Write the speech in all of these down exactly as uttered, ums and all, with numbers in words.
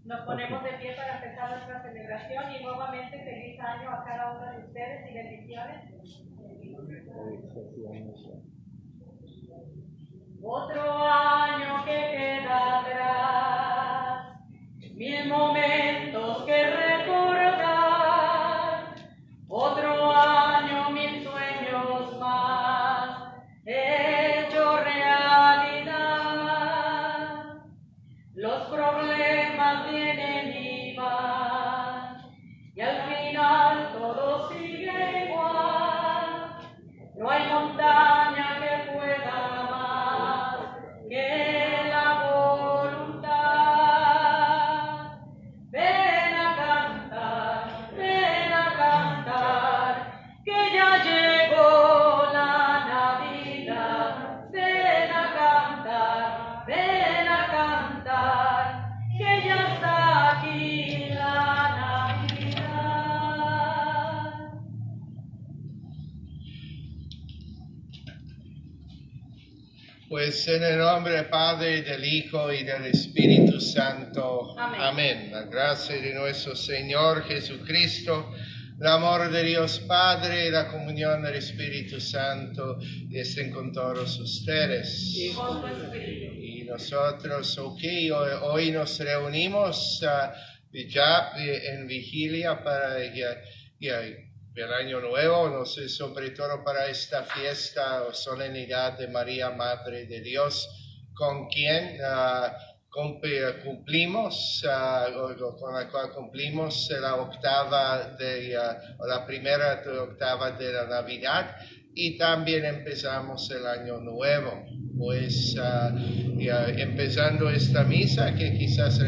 Nos ponemos de pie para empezar nuestra celebración y nuevamente feliz año a cada uno de ustedes y bendiciones. Otro año que queda atrás, mil momentos que recordar. Otro año, mil sueños más, hecho realidad. Los problemas vienen y van, y al final todo sigue igual. No hay montaña que pueda más que la voluntad. Ven a cantar, ven a cantar, que ya llegó la Navidad. Ven a cantar, ven a cantar, que ya está aquí la Navidad. Pues en el nombre del Padre, del Hijo y del Espíritu Santo. Amén. Amén. La gracia de nuestro Señor Jesucristo, el amor de Dios Padre y la comunión del Espíritu Santo estén con todos ustedes. Y con tu espíritu. Y nosotros, ok, hoy, hoy nos reunimos uh, ya en vigilia para ya, ya, el año nuevo, no sé, sobre todo para esta fiesta o solemnidad de María, Madre de Dios, con quien uh, cumplimos, uh, con la cual cumplimos la octava de, uh, o la primera octava de la Navidad, y también empezamos el año nuevo. Pues uh, ya empezando esta misa, que quizás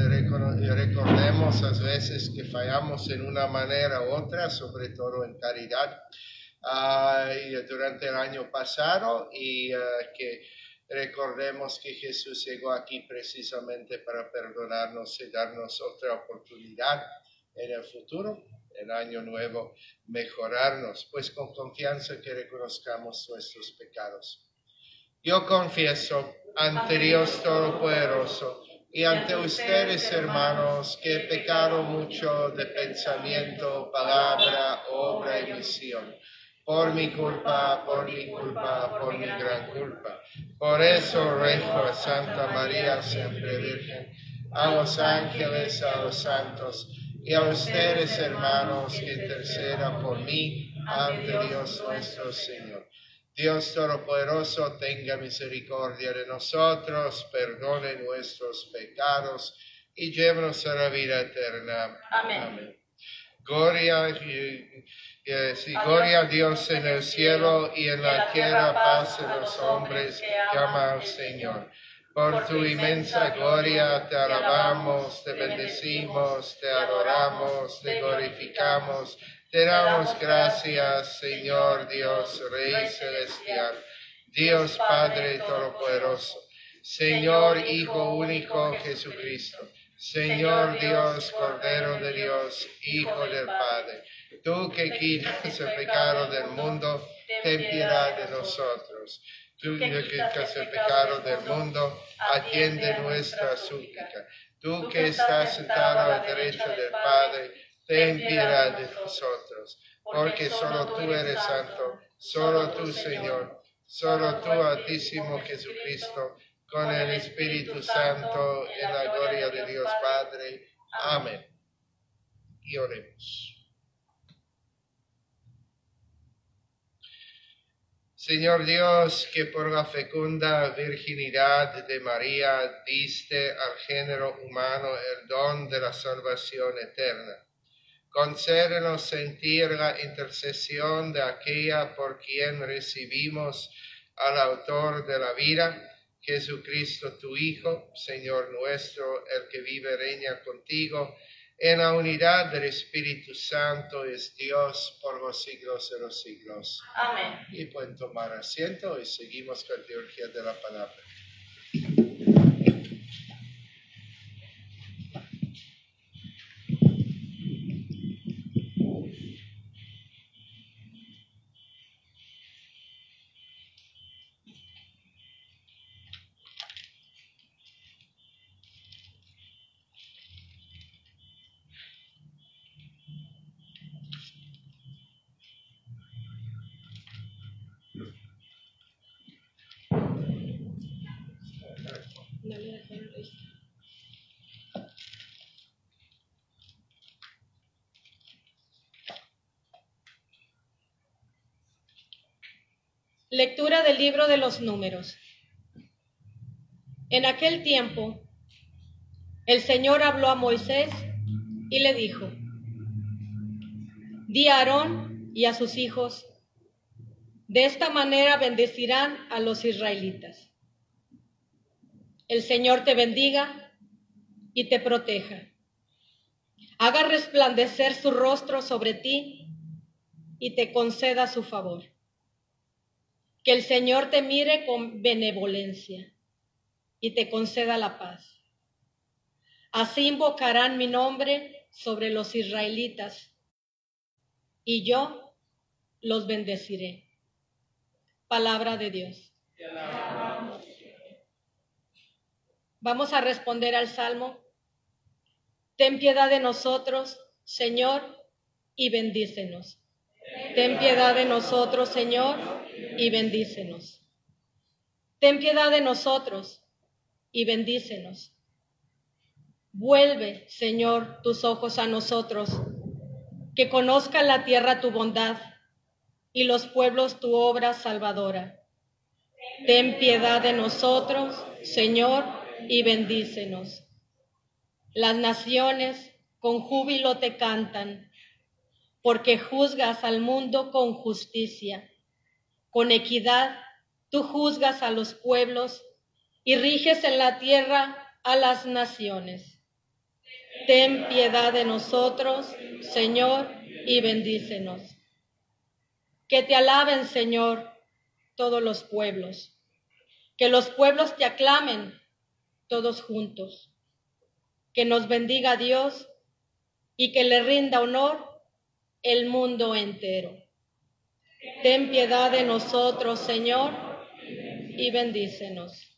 recordemos las veces que fallamos en una manera u otra, sobre todo en caridad, uh, durante el año pasado, y uh, que recordemos que Jesús llegó aquí precisamente para perdonarnos y darnos otra oportunidad en el futuro, el año nuevo, mejorarnos, pues con confianza que reconozcamos nuestros pecados. Yo confieso ante Dios Todopoderoso y ante ustedes, hermanos, que he pecado mucho de pensamiento, palabra, obra y misión. Por mi culpa, por mi culpa, por mi gran culpa. Por eso rezo a Santa María, siempre Virgen, a los ángeles, a los santos y a ustedes, hermanos, que intercedan por mí ante Dios nuestro Señor. Dios Todopoderoso, tenga misericordia de nosotros, perdone nuestros pecados y llévenos a la vida eterna. Amén. Amén. Gloria, eh, eh, sí, gloria a Dios en el cielo y en la tierra paz de los hombres que aman al Señor. Por tu inmensa gloria te alabamos, te bendecimos, te adoramos, te glorificamos. Te damos gracias, Señor Dios, Rey Celestial, Dios Padre Todopoderoso, Señor Hijo único Jesucristo, Señor Dios, Cordero de Dios, Hijo del Padre. Tú que quitas el pecado del mundo, ten piedad de nosotros. Tú que quitas el pecado del mundo, atiende nuestra súplica. Tú que estás sentado a la derecha del Padre, ten piedad de nosotros, porque solo tú eres santo, solo tú, Señor, solo tú, Altísimo Jesucristo, con el Espíritu Santo, en la gloria de Dios Padre. Amén. Y oremos. Señor Dios, que por la fecunda virginidad de María diste al género humano el don de la salvación eterna, concédenos sentir la intercesión de aquella por quien recibimos al autor de la vida, Jesucristo tu Hijo, Señor nuestro, el que vive y reina contigo, en la unidad del Espíritu Santo, es Dios por los siglos de los siglos. Amén. Y pueden tomar asiento y seguimos con la teología de la palabra. Lectura del libro de los Números. En aquel tiempo, el Señor habló a Moisés y le dijo: Di a Aarón y a sus hijos, de esta manera bendecirán a los israelitas. El Señor te bendiga y te proteja. Haga resplandecer su rostro sobre ti y te conceda su favor. Que el Señor te mire con benevolencia y te conceda la paz. Así invocarán mi nombre sobre los israelitas y yo los bendeciré. Palabra de Dios. Vamos a responder al Salmo. Ten piedad de nosotros, Señor, y bendícenos. Ten piedad de nosotros, Señor, y bendícenos. Ten piedad de nosotros y bendícenos. Vuelve, Señor, tus ojos a nosotros, que conozca la tierra tu bondad y los pueblos tu obra salvadora. Ten piedad de nosotros, Señor, y bendícenos. Las naciones con júbilo te cantan, porque juzgas al mundo con justicia. Con equidad tú juzgas a los pueblos y riges en la tierra a las naciones. Ten piedad de nosotros, Señor, y bendícenos. Que te alaben, Señor, todos los pueblos. Que los pueblos te aclamen todos juntos. Que nos bendiga Dios y que le rinda honor el mundo entero. Ten piedad de nosotros, Señor, y bendícenos.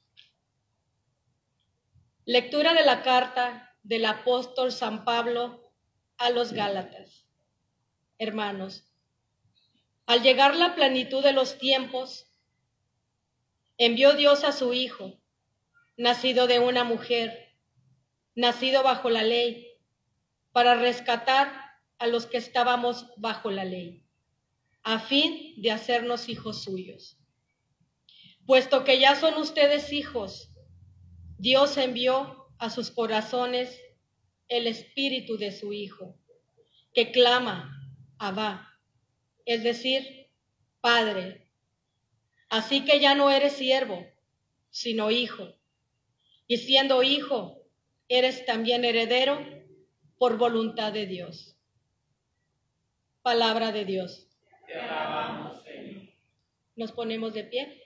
Lectura de la carta del apóstol San Pablo a los Gálatas. Hermanos, al llegar la plenitud de los tiempos, envió Dios a su Hijo, nacido de una mujer, nacido bajo la ley, para rescatar a los que estábamos bajo la ley, a fin de hacernos hijos suyos. Puesto que ya son ustedes hijos, Dios envió a sus corazones el espíritu de su Hijo, que clama, Abba, es decir, Padre. Así que ya no eres siervo, sino hijo, y siendo hijo, eres también heredero por voluntad de Dios. Palabra de Dios. Te alabamos, Señor. Nos ponemos de pie.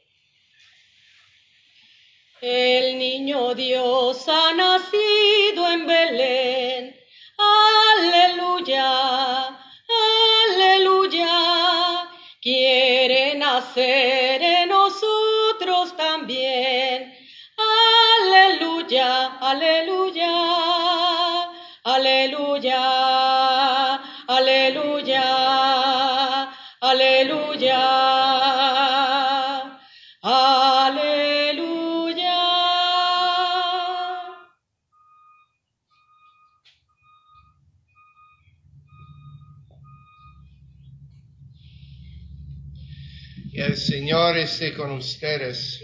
El niño Dios ha nacido en Belén. Aleluya, aleluya. Quiere nacer en nosotros también. Aleluya, aleluya, aleluya, aleluya, aleluya, aleluya. Y el Señor esté con ustedes.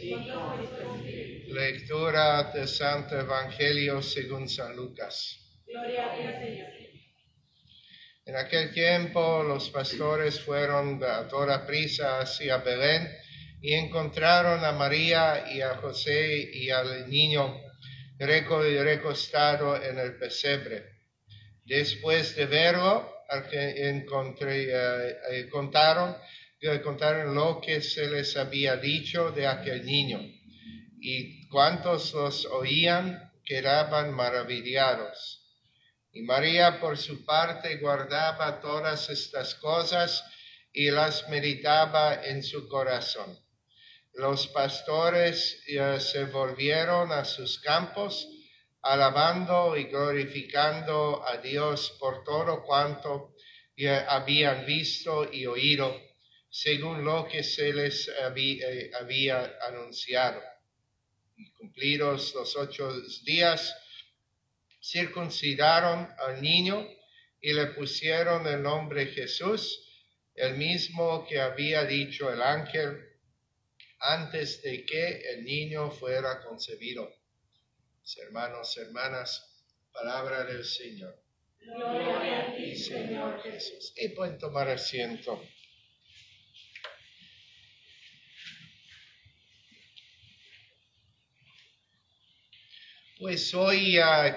Lectura del Santo Evangelio según San Lucas. Gloria a Dios, Señor. En aquel tiempo los pastores fueron a toda prisa hacia Belén y encontraron a María y a José y al niño recostado en el pesebre. Después de verlo, encontré, eh, contaron, contaron lo que se les había dicho de aquel niño. Y cuantos los oían quedaban maravillados. Y María, por su parte, guardaba todas estas cosas y las meditaba en su corazón. Los pastores uh, se volvieron a sus campos, alabando y glorificando a Dios por todo cuanto uh, habían visto y oído, según lo que se les había, eh, había anunciado. Y cumplidos los ocho días, circuncidaron al niño y le pusieron el nombre Jesús, el mismo que había dicho el ángel antes de que el niño fuera concebido. Mis hermanos, hermanas, palabra del Señor. Gloria a ti, Señor Jesús. Y pueden tomar asiento. Pues hoy uh,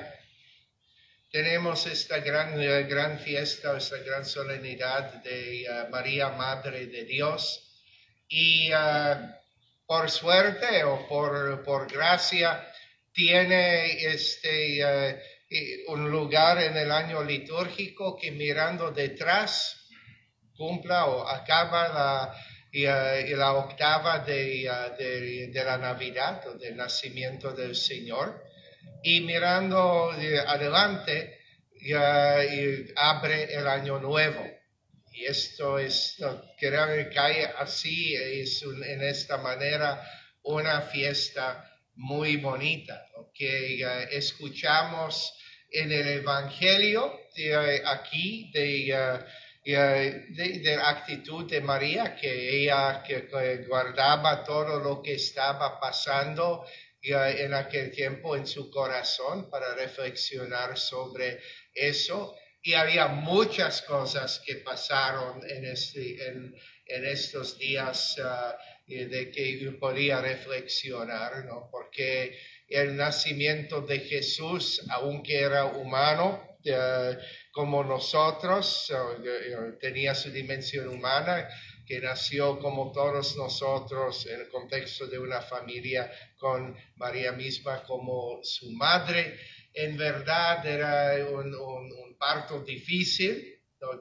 tenemos esta gran, uh, gran fiesta, esta gran solemnidad de uh, María, Madre de Dios. Y uh, por suerte o por, por gracia tiene este, uh, un lugar en el año litúrgico que mirando detrás cumpla o acaba la, y, uh, y la octava de, uh, de, de la Navidad o del nacimiento del Señor. Y mirando uh, adelante uh, y abre el año nuevo. Y esto es, no, creo que cae así, es un, en esta manera una fiesta muy bonita, ¿no? Que uh, escuchamos en el Evangelio de, uh, aquí de, uh, de, de la actitud de María, que ella que, que guardaba todo lo que estaba pasando uh, en aquel tiempo en su corazón para reflexionar sobre eso. Y había muchas cosas que pasaron en, este, en, en estos días uh, de que podía reflexionar, ¿no? Porque el nacimiento de Jesús, aunque era humano uh, como nosotros, uh, tenía su dimensión humana, que nació como todos nosotros en el contexto de una familia con María misma como su madre. En verdad era un, un, un parto difícil,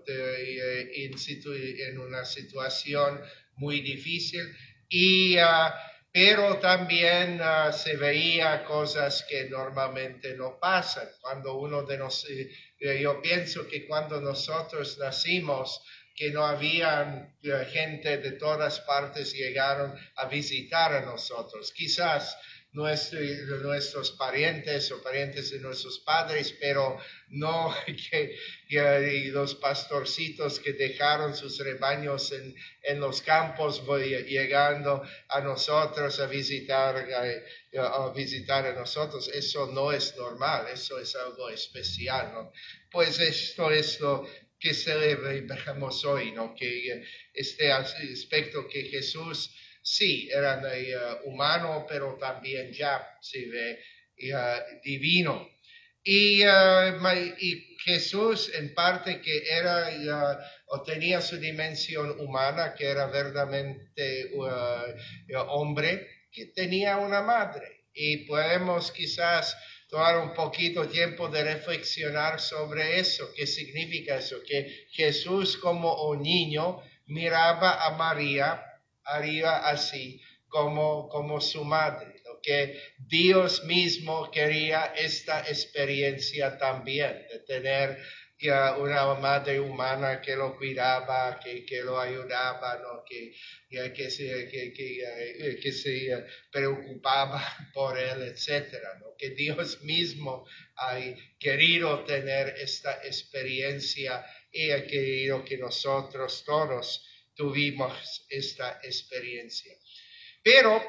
en, en una situación muy difícil, y, uh, pero también uh, se veía cosas que normalmente no pasan. Cuando uno de nosotros, yo pienso que cuando nosotros nacimos, que no había uh, gente de todas partes llegaron a visitar a nosotros. Quizás Nuestro, nuestros parientes o parientes de nuestros padres, pero no que, que los pastorcitos que dejaron sus rebaños en, en los campos voy llegando a nosotros a visitar, a, a visitar a nosotros. Eso no es normal, eso es algo especial, ¿no? Pues esto es lo que celebramos hoy, ¿no? Que este aspecto que Jesús sí, era uh, humano, pero también ya se ve uh, divino. Y, uh, y Jesús, en parte, que era uh, o tenía su dimensión humana, que era verdaderamente uh, hombre, que tenía una madre. Y podemos quizás tomar un poquito tiempo de reflexionar sobre eso. ¿Qué significa eso? Que Jesús, como un niño, miraba a María arriba así como, como su madre, ¿no? Que Dios mismo quería esta experiencia también, de tener ya una madre humana que lo cuidaba, que, que lo ayudaba, ¿no? que, ya, que, se, que, que, que se preocupaba por él, etcétera, ¿no? Que Dios mismo ha querido tener esta experiencia y ha querido que nosotros todos tuvimos esta experiencia. Pero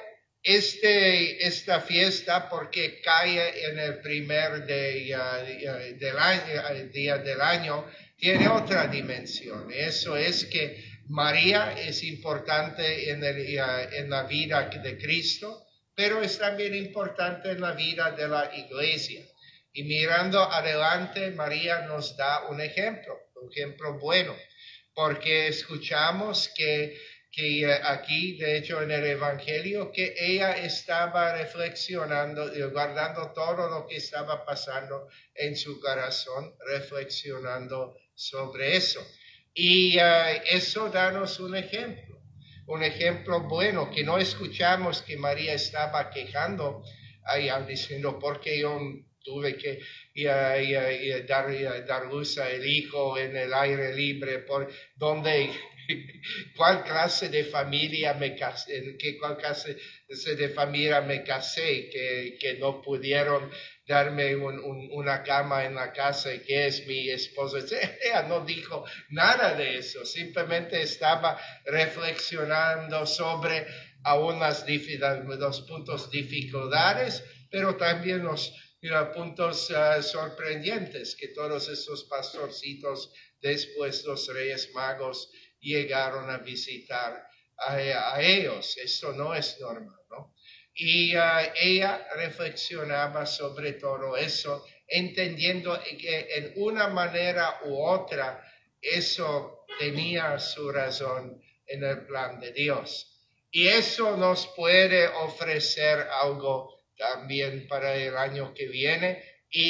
este, esta fiesta, porque cae en el primer de, uh, del año, día del año, tiene otra dimensión. Eso es que María es importante en, el, uh, en la vida de Cristo, pero es también importante en la vida de la iglesia. Y mirando adelante, María nos da un ejemplo, un ejemplo bueno. Porque escuchamos que, que aquí, de hecho en el Evangelio, que ella estaba reflexionando, guardando todo lo que estaba pasando en su corazón, reflexionando sobre eso. Y uh, eso danos un ejemplo, un ejemplo bueno, que no escuchamos que María estaba quejando, allá diciendo, porque yo tuve que y, uh, y, uh, y dar, y, uh, dar luz al hijo en el aire libre, por donde cuál clase de familia me casé, en qué cuál clase de familia me casé, que, que no pudieron darme un, un, una cama en la casa y que es mi esposa. Ella no dijo nada de eso, simplemente estaba reflexionando sobre algunos los puntos dificultades, pero también los you know, puntos uh, sorprendentes que todos esos pastorcitos después los Reyes Magos llegaron a visitar a, a ellos. Eso no es normal, ¿no? Y uh, ella reflexionaba sobre todo eso, entendiendo que en una manera u otra eso tenía su razón en el plan de Dios. Y eso nos puede ofrecer algo también para el año que viene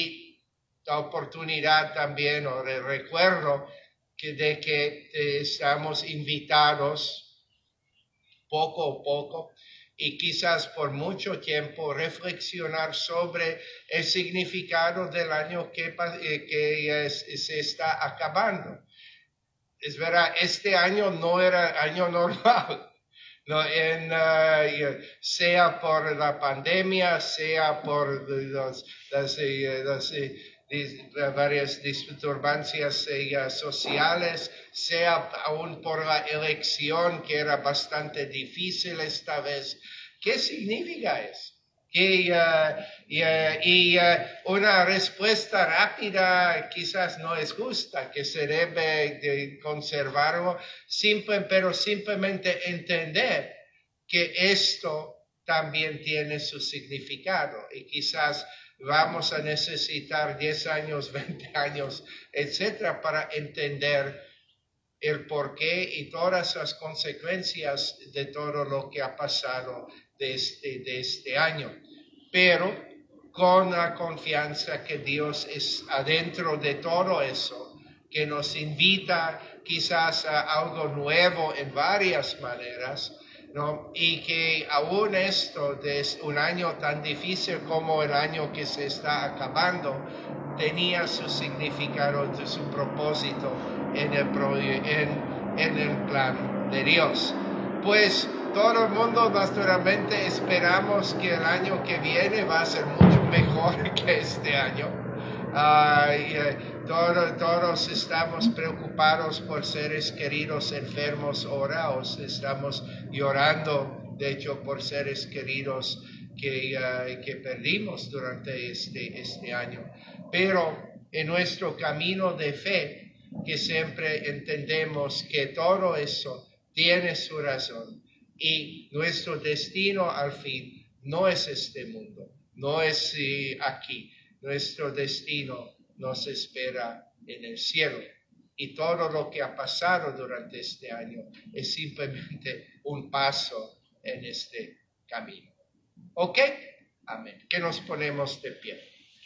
y la oportunidad también, o el recuerdo que de que estamos invitados poco a poco y quizás por mucho tiempo reflexionar sobre el significado del año que, que es, se está acabando. Es verdad, este año no era año normal. No, en, uh, sea por la pandemia, sea por los, las, las, las varias disturbancias uh, sociales, sea aún por la elección que era bastante difícil esta vez. ¿Qué significa eso? Y, uh, y, uh, y uh, una respuesta rápida quizás no es justa, que se debe de conservarlo, simple, pero simplemente entender que esto también tiene su significado y quizás vamos a necesitar diez años, veinte años, etcétera, para entender el porqué y todas las consecuencias de todo lo que ha pasado de este, de este año, pero con la confianza que Dios es adentro de todo eso, que nos invita quizás a algo nuevo en varias maneras, ¿no? Y que aún esto de un año tan difícil como el año que se está acabando, tenía su significado, su propósito en el, en, en el plan de Dios. Pues todo el mundo naturalmente esperamos que el año que viene va a ser mucho mejor que este año. Uh, y, uh, todo, todos estamos preocupados por seres queridos enfermos ahora, o estamos llorando, de hecho, por seres queridos que, uh, que perdimos durante este, este año. Pero en nuestro camino de fe, que siempre entendemos que todo eso tiene su razón y nuestro destino al fin no es este mundo, no es eh, aquí. Nuestro destino nos espera en el cielo y todo lo que ha pasado durante este año es simplemente un paso en este camino. ¿Ok? Amén. Que nos ponemos de pie.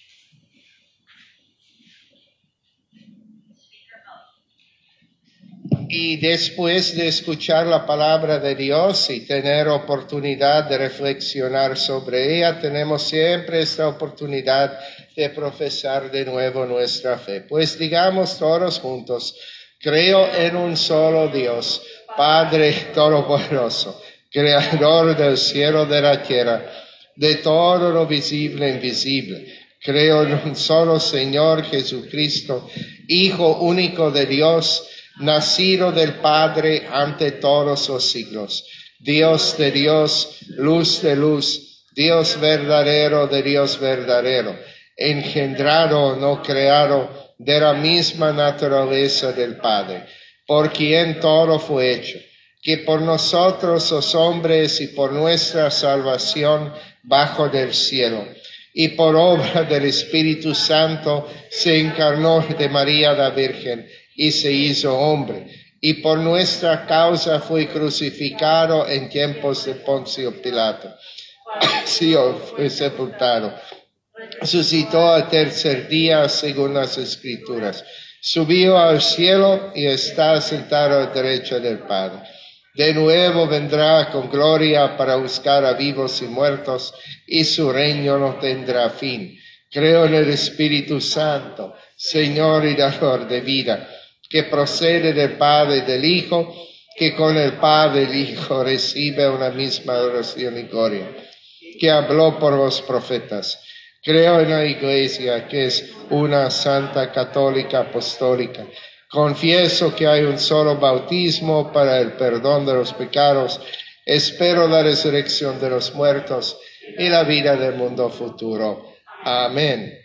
Y después de escuchar la palabra de Dios y tener oportunidad de reflexionar sobre ella, tenemos siempre esta oportunidad de profesar de nuevo nuestra fe. Pues digamos todos juntos, creo en un solo Dios, Padre Todopoderoso, Creador del cielo y de la tierra, de todo lo visible e invisible. Creo en un solo Señor Jesucristo, Hijo único de Dios, nacido del Padre ante todos los siglos, Dios de Dios, luz de luz, Dios verdadero de Dios verdadero, engendrado, no creado, de la misma naturaleza del Padre, por quien todo fue hecho, que por nosotros los hombres y por nuestra salvación bajo del cielo, y por obra del Espíritu Santo se encarnó de María la Virgen, y se hizo hombre, y por nuestra causa fue crucificado en tiempos de Poncio Pilato. Sí, fue sepultado. Resucitó al tercer día según las Escrituras. Subió al cielo y está sentado a la derecha del Padre. De nuevo vendrá con gloria para buscar a vivos y muertos, y su reino no tendrá fin. Creo en el Espíritu Santo, Señor y dador de vida, que procede del Padre y del Hijo, que con el Padre el Hijo recibe una misma adoración y gloria, que habló por los profetas. Creo en la Iglesia, que es una santa, católica, apostólica. Confieso que hay un solo bautismo para el perdón de los pecados. Espero la resurrección de los muertos y la vida del mundo futuro. Amén.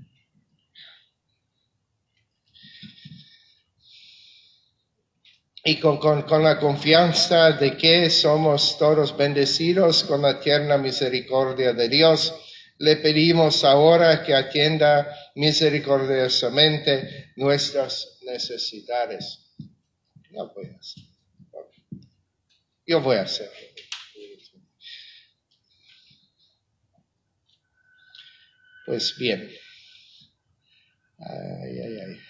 Y con, con, con la confianza de que somos todos bendecidos con la tierna misericordia de Dios, le pedimos ahora que atienda misericordiosamente nuestras necesidades. No voy a hacer. Yo voy a hacer. Pues bien. Ay, ay, ay.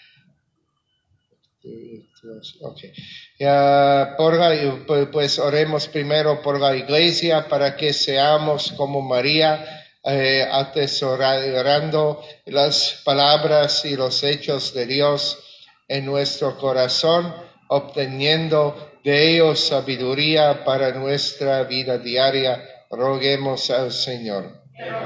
Okay. Uh, por la, pues oremos primero por la Iglesia para que seamos como María, eh, atesorando las palabras y los hechos de Dios en nuestro corazón, obteniendo de ellos sabiduría para nuestra vida diaria. Roguemos al Señor.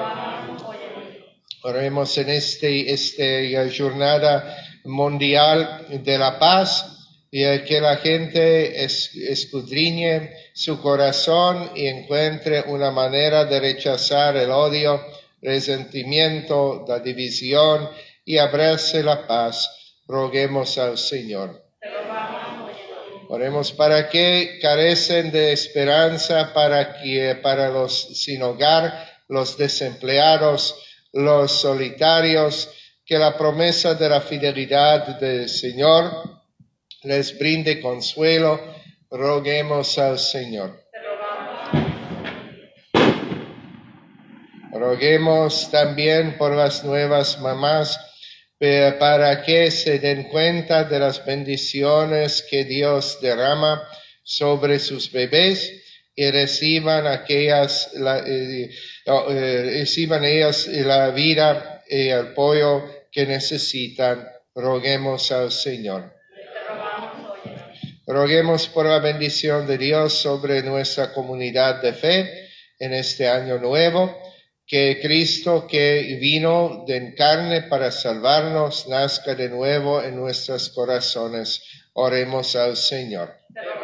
Oremos en este, esta jornada mundial de la paz, y que la gente es, escudriñe su corazón y encuentre una manera de rechazar el odio, resentimiento, la división y abrace la paz. Roguemos al Señor. Oremos para que carecen de esperanza, para que para los sin hogar, los desempleados, los solitarios, que la promesa de la fidelidad del Señor les brinde consuelo. Roguemos al Señor. Roguemos también por las nuevas mamás, para que se den cuenta de las bendiciones que Dios derrama sobre sus bebés y reciban aquellas, la, eh, eh, reciban ellas la vida y el apoyo que necesitan. Roguemos al Señor. Roguemos por la bendición de Dios sobre nuestra comunidad de fe en este año nuevo, que Cristo que vino en carne para salvarnos nazca de nuevo en nuestros corazones. Oremos al Señor.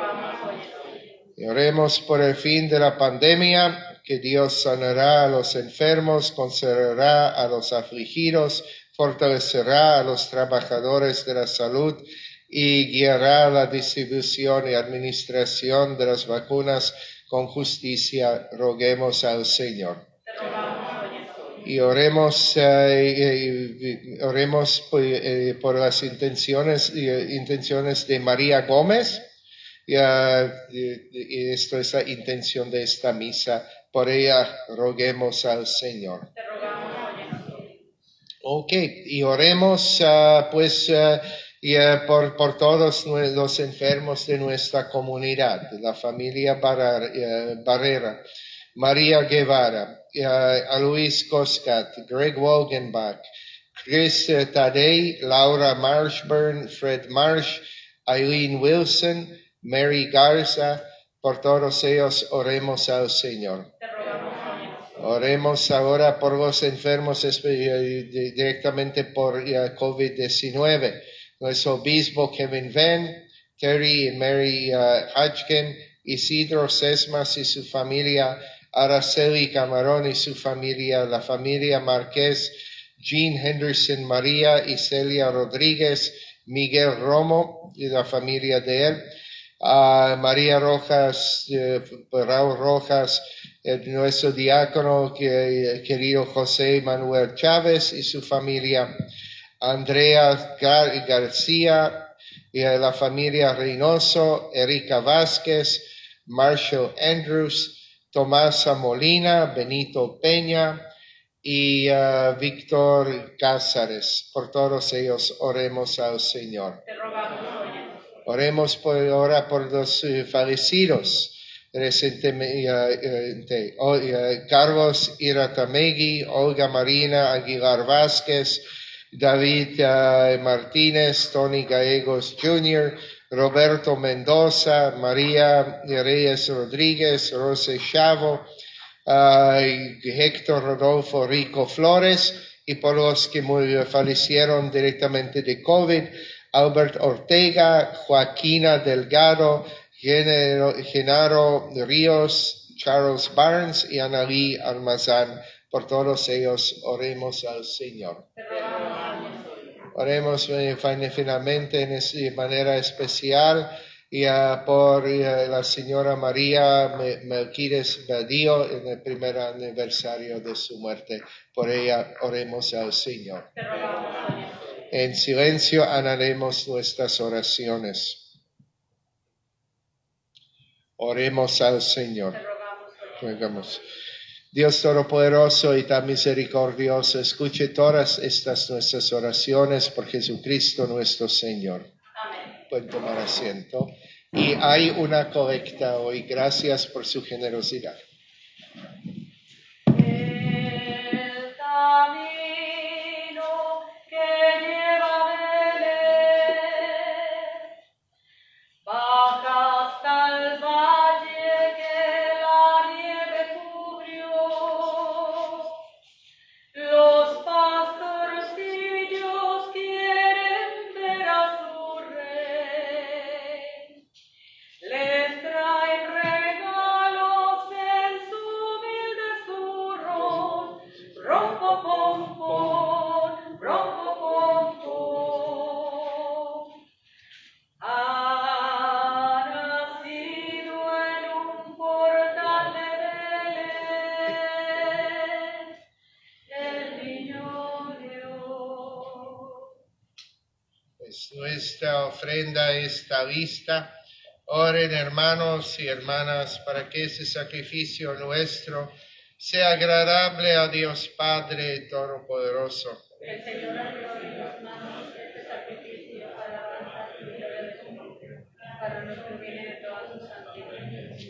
Y oremos por el fin de la pandemia, que Dios sanará a los enfermos, consolará a los afligidos, fortalecerá a los trabajadores de la salud y guiará la distribución y administración de las vacunas con justicia. Roguemos al Señor. Y oremos, eh, oremos por, eh, por las intenciones, eh, intenciones de María Gómez. Y, uh, y esto es la intención de esta misa. Por ella roguemos al Señor. Ok, y oremos uh, pues uh, y, uh, por, por todos los enfermos de nuestra comunidad, de la familia Barra, uh, Barrera, María Guevara, uh, a Luis Coscat, Greg Wogenbach, Chris Tadei, Laura Marshburn, Fred Marsh, Eileen Wilson, Mary Garza. Por todos ellos oremos al Señor. Oremos ahora por los enfermos directamente por COVID diecinueve. Nuestro obispo Kevin Venn, Terry y Mary uh, Hodgkin, Isidro Sesmas y su familia, Araceli Camarón y su familia, la familia Márquez, Jean Henderson María y Celia Rodríguez, Miguel Romo y la familia de él, uh, María Rojas, uh, Raúl Rojas, el, nuestro diácono que, querido José Manuel Chávez y su familia, Andrea Gar García y la familia Reynoso, Erika Vázquez, Marshall Andrews, Tomasa Molina, Benito Peña y uh, Víctor Cázares. Por todos ellos oremos al Señor. Te rogamos, oremos por, ahora por los uh, fallecidos. Recientemente, uh, uh, Carlos Iratamegui, Olga Marina Aguilar Vázquez, David uh, Martínez, Tony Gallegos junior, Roberto Mendoza, María Reyes Rodríguez, Rosy Chavo, uh, Héctor Rodolfo Rico Flores, y por los que fallecieron directamente de COVID, Albert Ortega, Joaquina Delgado, Genaro Ríos, Charles Barnes y Analí Almazán. Por todos ellos oremos al Señor. Oremos finalmente de manera especial y uh, por uh, la señora María Melquides Badío en el primer aniversario de su muerte. Por ella oremos al Señor. En silencio haremos nuestras oraciones. Oremos al Señor. Rogamos. Dios Todopoderoso y tan misericordioso, escuche todas estas nuestras oraciones por Jesucristo nuestro Señor. Amén. Pueden tomar asiento. Y hay una colecta hoy. Gracias por su generosidad. El camino que lleva a Belén baja hasta el valle que la nieve cubrió. Los pastorcillos quieren ver a su rey. Les traen regalos en su humilde zurrón. Rompo pom pom, rompo pom pom. Ha nacido en un portal de Belén el niño Dios. Pues nuestra ofrenda está lista. Oren, hermanos y hermanas, para que ese sacrificio nuestro sea agradable a Dios Padre Todopoderoso. El Señor abrió en las manos este sacrificio alabanza y gloria de su nombre, para nuestro bien y de toda su santidad.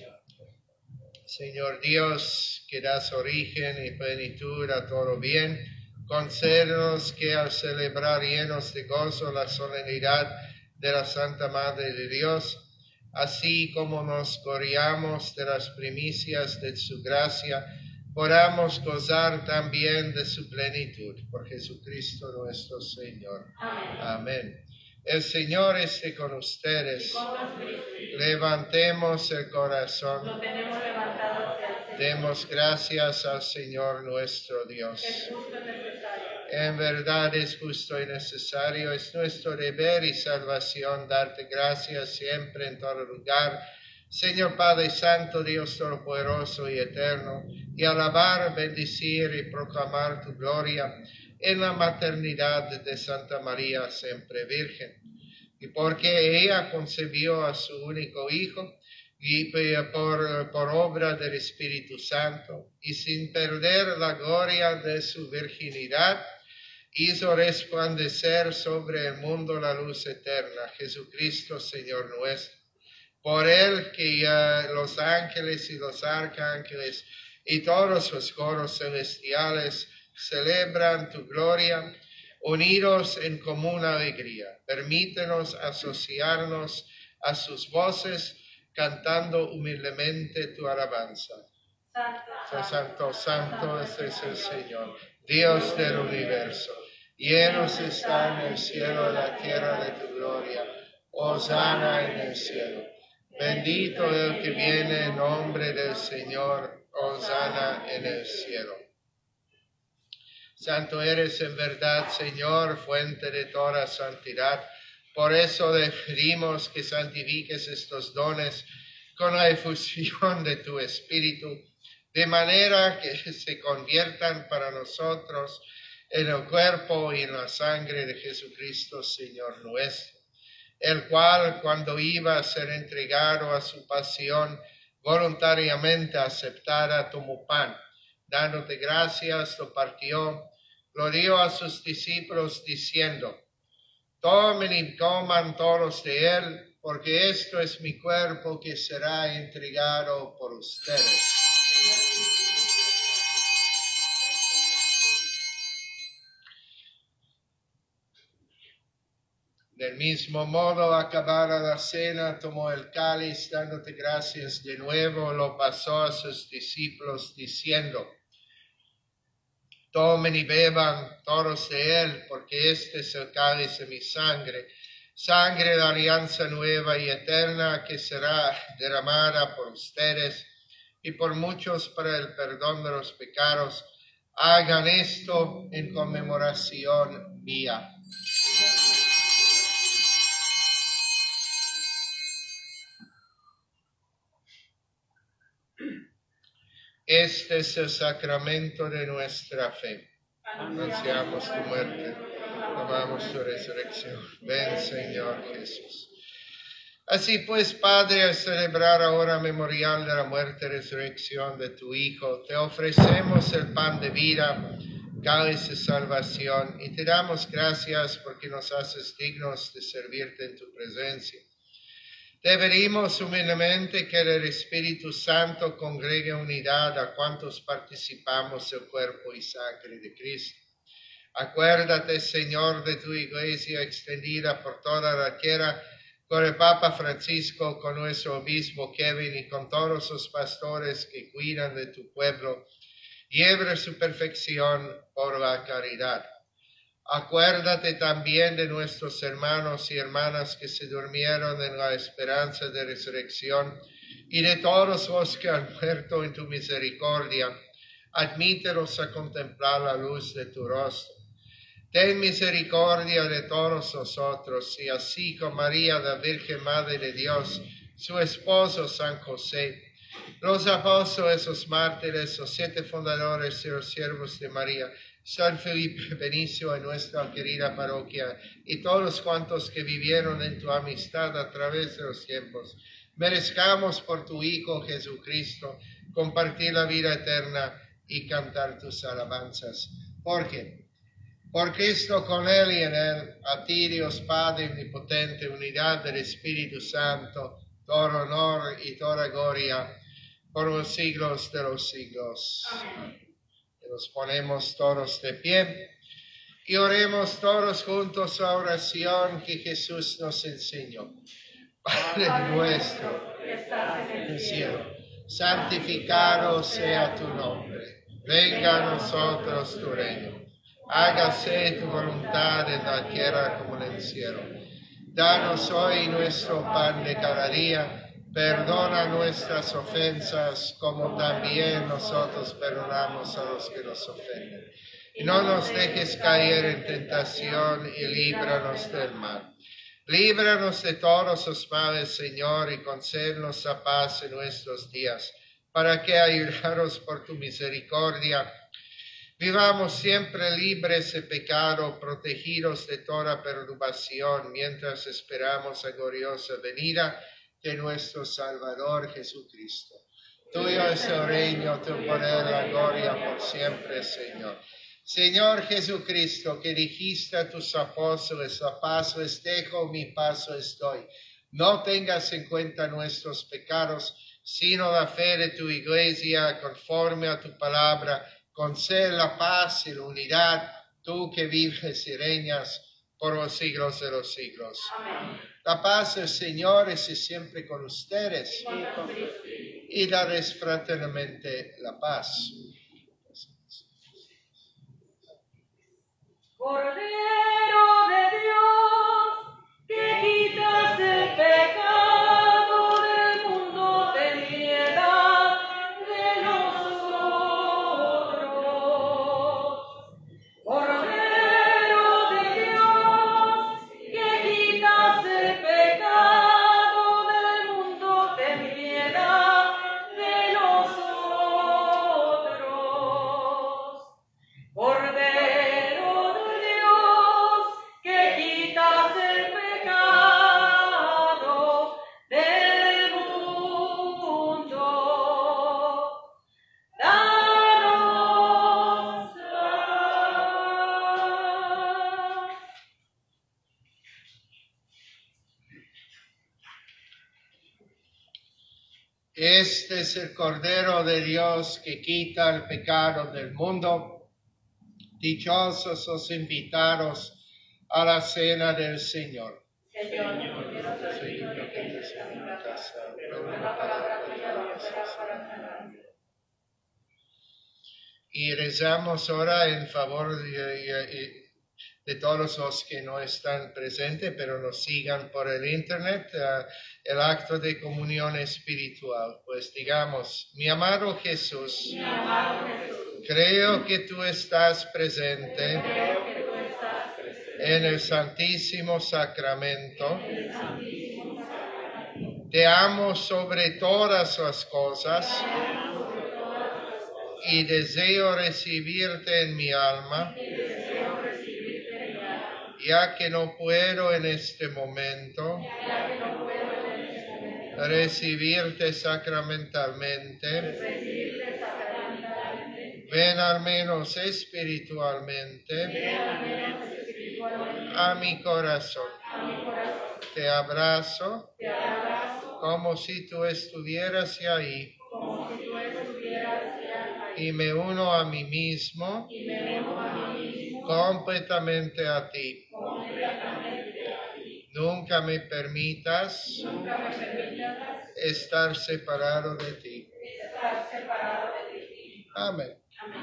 Señor Dios, que das origen y plenitud a todo bien, concédenos que al celebrar llenos de gozo la solemnidad de la Santa Madre de Dios, así como nos gloriamos de las primicias de su gracia, podamos gozar también de su plenitud. Por Jesucristo nuestro Señor. Amén. Amén. El Señor esté con ustedes. Y con nuestro espíritu. Levantemos el corazón. Lo tenemos levantado hacia el Señor. Demos gracias al Señor nuestro Dios. Es justo y necesario. En verdad es justo y necesario, es nuestro deber y salvación darte gracias siempre en todo lugar, Señor Padre Santo, Dios Todopoderoso y Eterno, y alabar, bendecir y proclamar tu gloria en la maternidad de Santa María, siempre Virgen. Y porque ella concebió a su único Hijo, y por, por obra del Espíritu Santo, y sin perder la gloria de su virginidad, hizo resplandecer sobre el mundo la luz eterna, Jesucristo Señor nuestro. Por él que uh, los ángeles y los arcángeles y todos los coros celestiales celebran tu gloria, unidos en común alegría. Permítenos asociarnos a sus voces, cantando humildemente tu alabanza. Santo, Santo, santo es el Señor, Dios del universo. Llenos está en el cielo la tierra de tu gloria. Hosana en el cielo. Bendito el que viene en nombre del Señor. Hosana en el cielo. Santo eres en verdad, Señor, fuente de toda santidad. Por eso le pedimos que santifiques estos dones con la efusión de tu Espíritu, de manera que se conviertan para nosotros en el cuerpo y en la sangre de Jesucristo, Señor nuestro, el cual, cuando iba a ser entregado a su pasión, voluntariamente aceptada, tomó pan, dándote gracias, lo partió, lo dio a sus discípulos, diciendo: tomen y coman todos de él, porque esto es mi cuerpo que será entregado por ustedes. Del mismo modo, acabada la cena, tomó el cáliz, dándote gracias de nuevo, lo pasó a sus discípulos, diciendo: tomen y beban todos de él, porque este es el cáliz de mi sangre, sangre de la alianza nueva y eterna, que será derramada por ustedes y por muchos para el perdón de los pecados. Hagan esto en conmemoración mía. Este es el sacramento de nuestra fe. Anunciamos tu muerte, proclamamos tu resurrección. Ven, Señor Jesús. Así pues, Padre, al celebrar ahora memorial de la muerte y resurrección de tu Hijo, te ofrecemos el pan de vida, cáliz de salvación, y te damos gracias porque nos haces dignos de servirte en tu presencia. Te pedimos humildemente que el Espíritu Santo congregue unidad a cuantos participamos del cuerpo y sangre de Cristo. Acuérdate, Señor, de tu Iglesia extendida por toda la tierra, con el Papa Francisco, con nuestro obispo Kevin y con todos los pastores que cuidan de tu pueblo. Lleve su perfección por la caridad. Acuérdate también de nuestros hermanos y hermanas que se durmieron en la esperanza de resurrección y de todos los que han muerto en tu misericordia. Admítelos a contemplar la luz de tu rostro. Ten misericordia de todos nosotros y así con María, la Virgen Madre de Dios, su esposo San José, los apóstoles, los mártires, los siete fundadores y los siervos de María, San Felipe Benicio en nuestra querida parroquia y todos cuantos que vivieron en tu amistad a través de los tiempos, merezcamos por tu Hijo Jesucristo compartir la vida eterna y cantar tus alabanzas. Porque por Cristo, con Él y en Él, a ti, Dios Padre omnipotente, unidad del Espíritu Santo, todo honor y toda gloria por los siglos de los siglos. Amén. Nos ponemos todos de pie y oremos todos juntos la oración que Jesús nos enseñó. Padre nuestro que estás en el cielo, santificado sea tu nombre. Venga a nosotros tu reino. Hágase tu voluntad en la tierra como en el cielo. Danos hoy nuestro pan de cada día. Perdona nuestras ofensas, como también nosotros perdonamos a los que nos ofenden. Y no nos dejes caer en tentación y líbranos del mal. Líbranos de todos los males, Señor, y concédenos la paz en nuestros días, para que, ayudados por tu misericordia, vivamos siempre libres de pecado, protegidos de toda perturbación, mientras esperamos la gloriosa venida de nuestro Salvador Jesucristo. Tuyo es el reino, tu poder, la gloria por siempre, Señor. Señor Jesucristo, que dijiste a tus apóstoles, la paz les dejo, mi paz les doy. No tengas en cuenta nuestros pecados, sino la fe de tu Iglesia, conforme a tu palabra. Concede la paz y la unidad, tú que vives y reinas por los siglos de los siglos. Amén. La paz del Señor esté siempre con ustedes y darles fraternalmente la paz. Cordero de Dios, que quitas el pecado del mundo, ten piedad de nosotros. Cordero de Dios, que quitas el pecado del mundo, ten piedad de nosotros. Cordero Este es el Cordero de Dios que quita el pecado del mundo. Dichosos los invitados a la cena del Señor. que yo no quiero ser digno de que entres a mi casa, pero una palabra tuya bastará para sanarme. Y rezamos ahora en favor de, de, de todos los que no están presentes, pero nos sigan por el internet, uh, el acto de comunión espiritual. Pues digamos, mi amado Jesús, Mi amado Jesús, creo que tú estás presente creo que tú estás presente en el Santísimo Sacramento. en el Santísimo Sacramento. Te amo sobre todas las cosas y deseo recibirte en mi alma, Deseo recibirte en mi alma, ya que no puedo en este momento ya que no puedo en este momento recibirte sacramentalmente. recibirte sacramentalmente. Ven al menos espiritualmente Ven al menos espiritualmente a mi corazón. a mi corazón. Te abrazo Te abrazo como si tú estuvieras ahí como si tú estuvieras ya ahí y me uno a mí mismo y me uno a mí mismo completamente a ti. completamente a ti. Nunca me permitas Nunca me permitas estar separado de ti. estar separado de ti. Amén. Amén.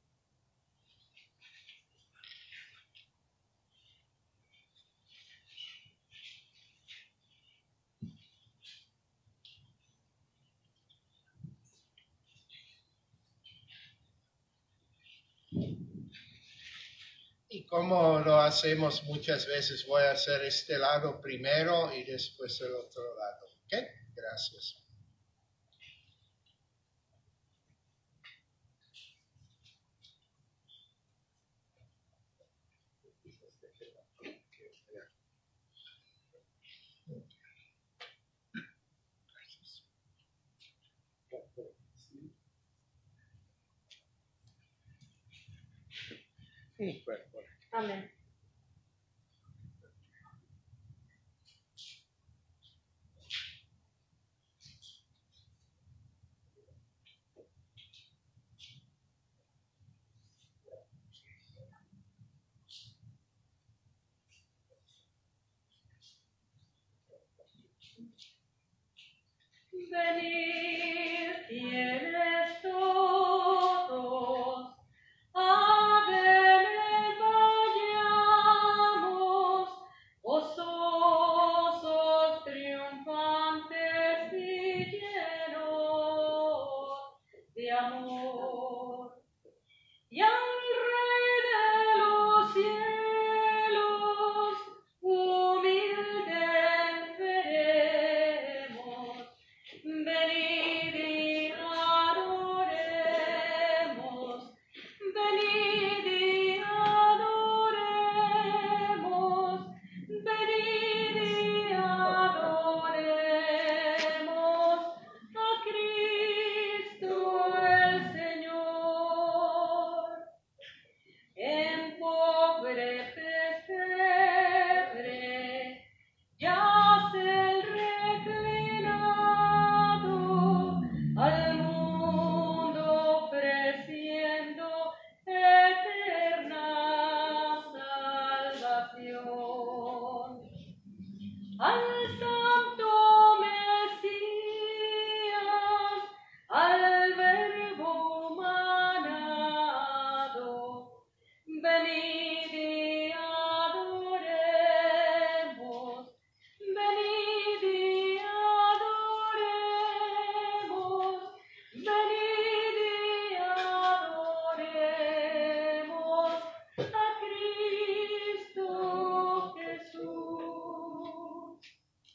Y como lo hacemos muchas veces, voy a hacer este lado primero y después el otro lado. ¿Ok? Gracias. Y bueno, bueno. Amén. Venid, fieles todos, a Belén vayamos, gozosos, triunfantes y llenos de amor. Y al Rey de los cielos, humilde veremos. Venid y adoremos, venid y adoremos, venid y adoremos a Cristo el Señor. En pobre pesebre yace el reclinado, al mundo ofreciendo eterna salvación. Al Santo Mesías, al Verbo humanado, venid y adoremos, venid y adoremos, venid y adoremos a Cristo Jesús.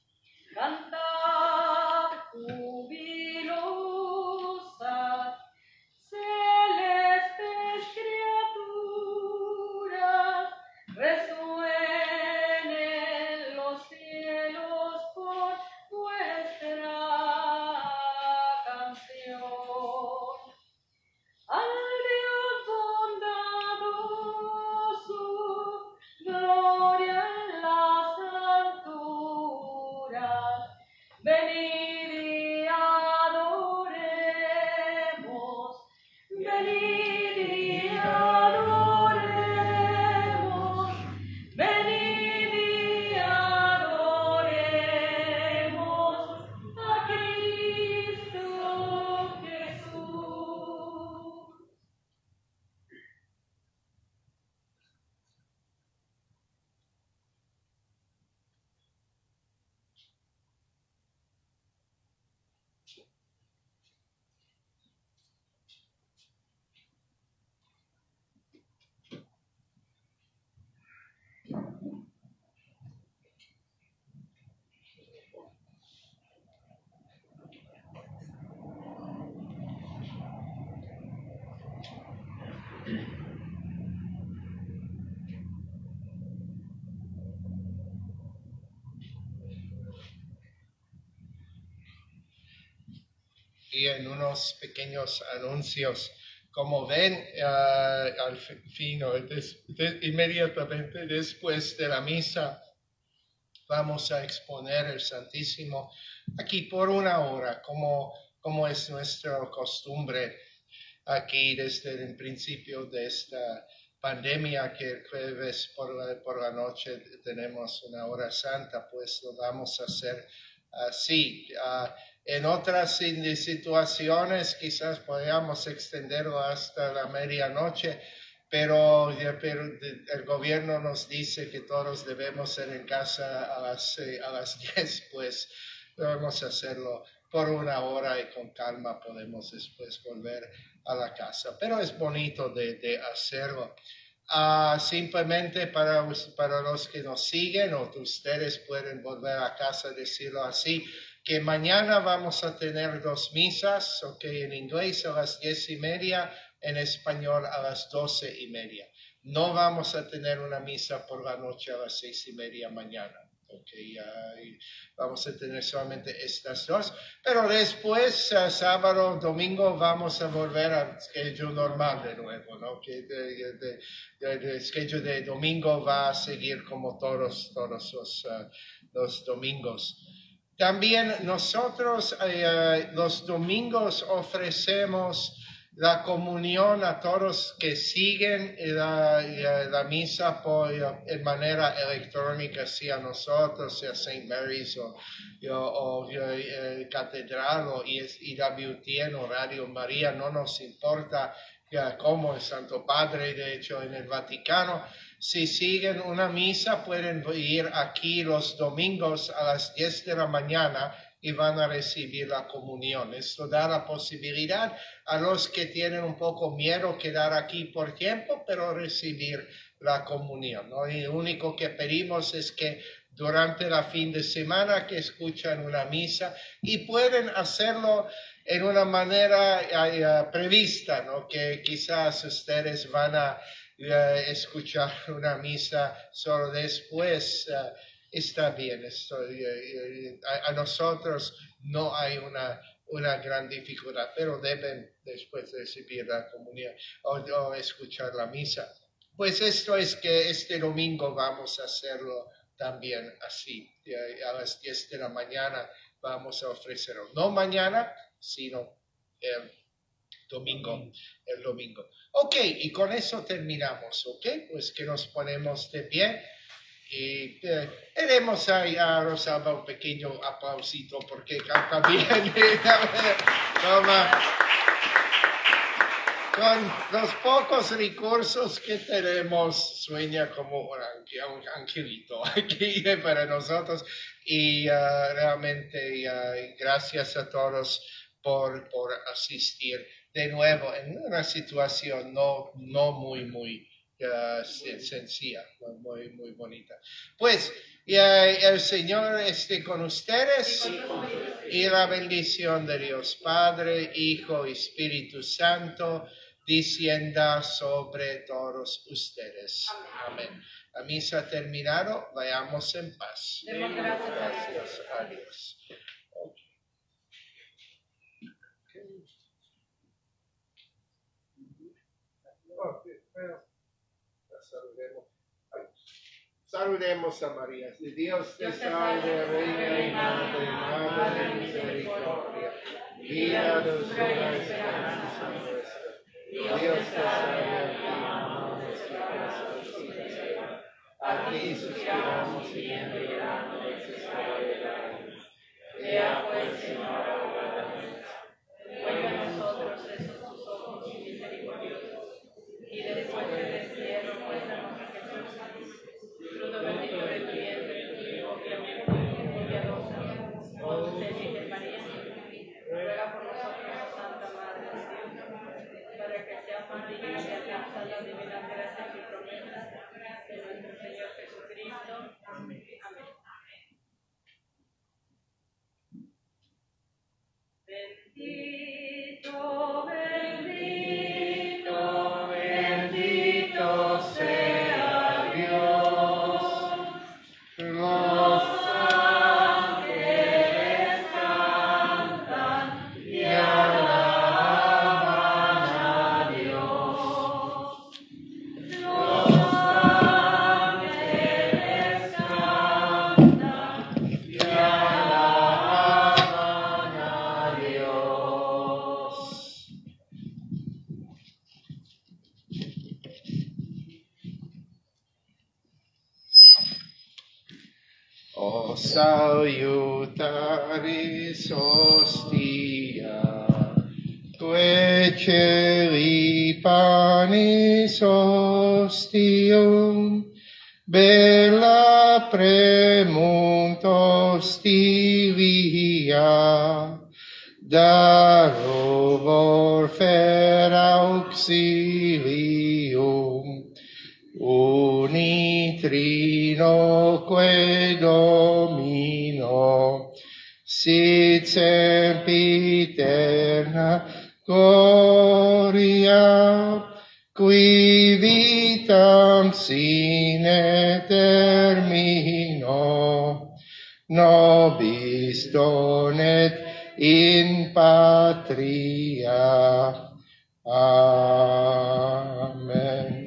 y en unos pequeños anuncios. Como ven, uh, al fin, des, de, inmediatamente después de la misa, vamos a exponer el Santísimo aquí por una hora, como, como es nuestra costumbre aquí desde el principio de esta pandemia, que el jueves por la, por la noche tenemos una hora santa, pues lo vamos a hacer así. Uh, en otras situaciones quizás podríamos extenderlo hasta la medianoche, pero, pero el gobierno nos dice que todos debemos ser en casa a las, a las diez, pues debemos hacerlo por una hora y con calma podemos después volver a la casa. Pero es bonito de, de hacerlo. Uh, simplemente para, para los que nos siguen, o ustedes pueden volver a casa, decirlo así, que mañana vamos a tener dos misas, ok, en inglés a las diez y media, en español a las doce y media. No vamos a tener una misa por la noche a las seis y media mañana. Okay, uh, vamos a tener solamente estas dos, pero después, uh, sábado, domingo, vamos a volver al schedule normal de nuevo, ¿no? Que de, de, de, de, el schedule de domingo va a seguir como todos, todos los, uh, los domingos. También nosotros uh, los domingos ofrecemos la comunión a todos que siguen la, la, la misa por, en manera electrónica, sea nosotros, sea Saint Mary's o, o, o eh, Catedral o I W T N o Radio María, no nos importa ya, cómo el Santo Padre, de hecho en el Vaticano. Si siguen una misa pueden ir aquí los domingos a las diez de la mañana y van a recibir la comunión. Esto da la posibilidad a los que tienen un poco miedo quedar aquí por tiempo, pero recibir la comunión, ¿no? Y lo único que pedimos es que durante la fin de semana que escuchan una misa y pueden hacerlo en una manera uh, prevista, ¿no? Que quizás ustedes van a uh, escuchar una misa solo después. Uh, Está bien, esto, a, a nosotros no hay una, una gran dificultad, pero deben después recibir la comunión o, o escuchar la misa. Pues esto es que este domingo vamos a hacerlo también así. A las diez de la mañana vamos a ofrecerlo. No mañana, sino el domingo. El domingo. Ok, y con eso terminamos, ok. Pues que nos ponemos de pie. Y eh, haremos ahí a Rosalba un pequeño aplausito porque canta bien. Con los pocos recursos que tenemos, sueña como un, un angelito aquí para nosotros. Y uh, realmente uh, gracias a todos por, por asistir de nuevo en una situación no, no muy, muy Uh, sencilla, muy, muy bonita. Pues uh, el Señor esté con ustedes y la bendición de Dios Padre, Hijo y Espíritu Santo descienda sobre todos ustedes. Amén. La misa ha terminado, vayamos en paz. Demos gracias a Gracias a Dios. Okay. Saludemos. Saludemos a María. Si Dios te salve, reina y madre, madre de misericordia, vida, dulzura, esperanza nuestra. Dios te salve, amamos nuestra casa. A ti suspiramos, siguiendo y llorando necesidad de lágrimas. Ea pues, Señora, abogada nuestra, vuelve a nosotros esos tus ojos misericordiosos, y después del destierro, muéstranos a Jesús, fruto bendito de tu vientre, tu Hijo, clemente y piadosa, oh dulce Virgen María, ruega por nosotros, Santa Madre de Dios, para que seamos dignos de alcanzar la divina gracia y promesa de nuestro Señor Jesucristo. O salutaris hostia, que celi panis hostium, bella premunt hostilia, da robor fer auxilium, unitrinoque Domino, sit sempiterna gloria, qui vitam sine termino, nobis donet in patria. Amen.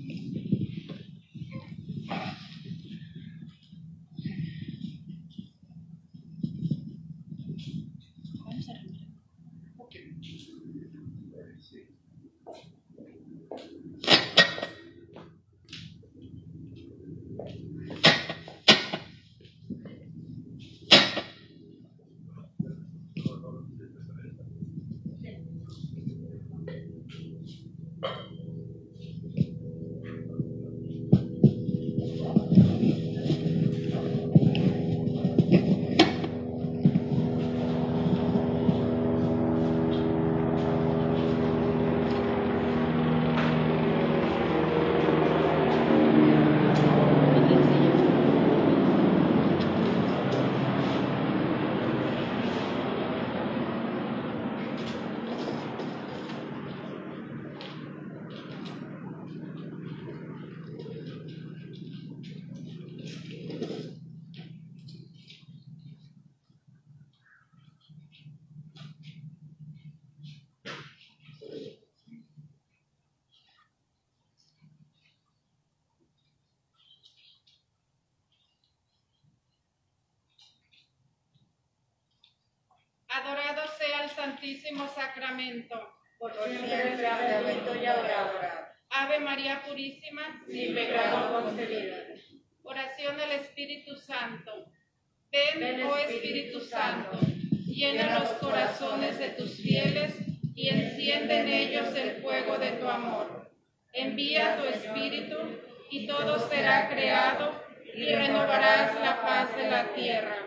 Adorado sea el Santísimo Sacramento. Por siempre sea bendito y adorado. Ave María Purísima, Sin pecado concebida. oración al Espíritu Santo. Ven, Ven, oh Espíritu Espíritu Santo, llena los corazones de tus fieles y enciende en ellos el fuego de tu amor. Envía tu Espíritu y todo será creado y renovarás la paz de la tierra.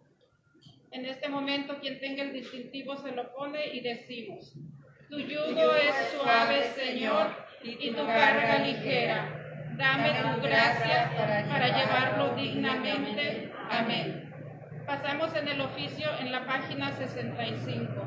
En este momento, quien tenga el distintivo se lo pone y decimos: tu yugo es suave, Señor, y tu carga ligera. Dame tu gracia para llevarlo dignamente. Amén. Pasamos en el oficio en la página sesenta y cinco.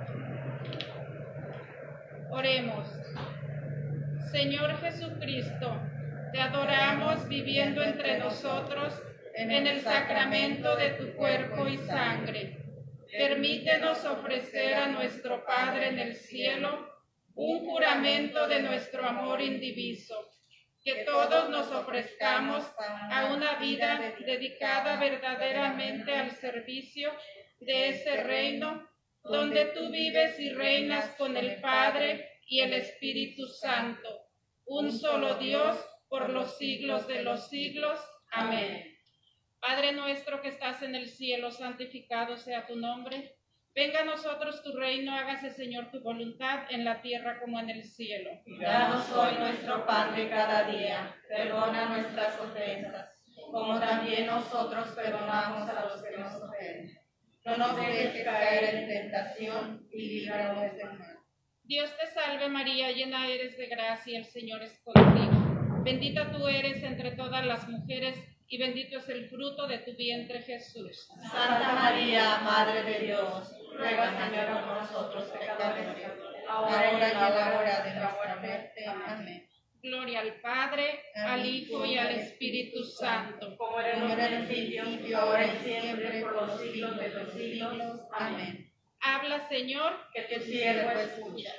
Oremos. Señor Jesucristo, te adoramos viviendo entre nosotros en el sacramento de tu cuerpo y sangre. Permítenos ofrecer a nuestro Padre en el cielo un juramento de nuestro amor indiviso, que todos nos ofrezcamos a una vida dedicada verdaderamente al servicio de ese reino donde tú vives y reinas con el Padre y el Espíritu Santo, un solo Dios por los siglos de los siglos. Amén. Padre nuestro que estás en el cielo, santificado sea tu nombre. Venga a nosotros tu reino, hágase, Señor, tu voluntad en la tierra como en el cielo. Danos hoy nuestro pan de cada día. Perdona nuestras ofensas, como también nosotros perdonamos a los que nos ofenden. No nos dejes caer en tentación y líbranos del mal. Dios te salve María, llena eres de gracia, el Señor es contigo. Bendita tú eres entre todas las mujeres, y bendito es el fruto de tu vientre, Jesús. Santa María, Madre de Dios, ruega, Señor, por nosotros pecadores, ahora y en la hora de nuestra muerte. Amén. Gloria al Padre, al Hijo y al Espíritu Santo. Como era en el principio, ahora y siempre, por los siglos de los siglos. Amén. Habla, Señor, Que tu siervo escucha.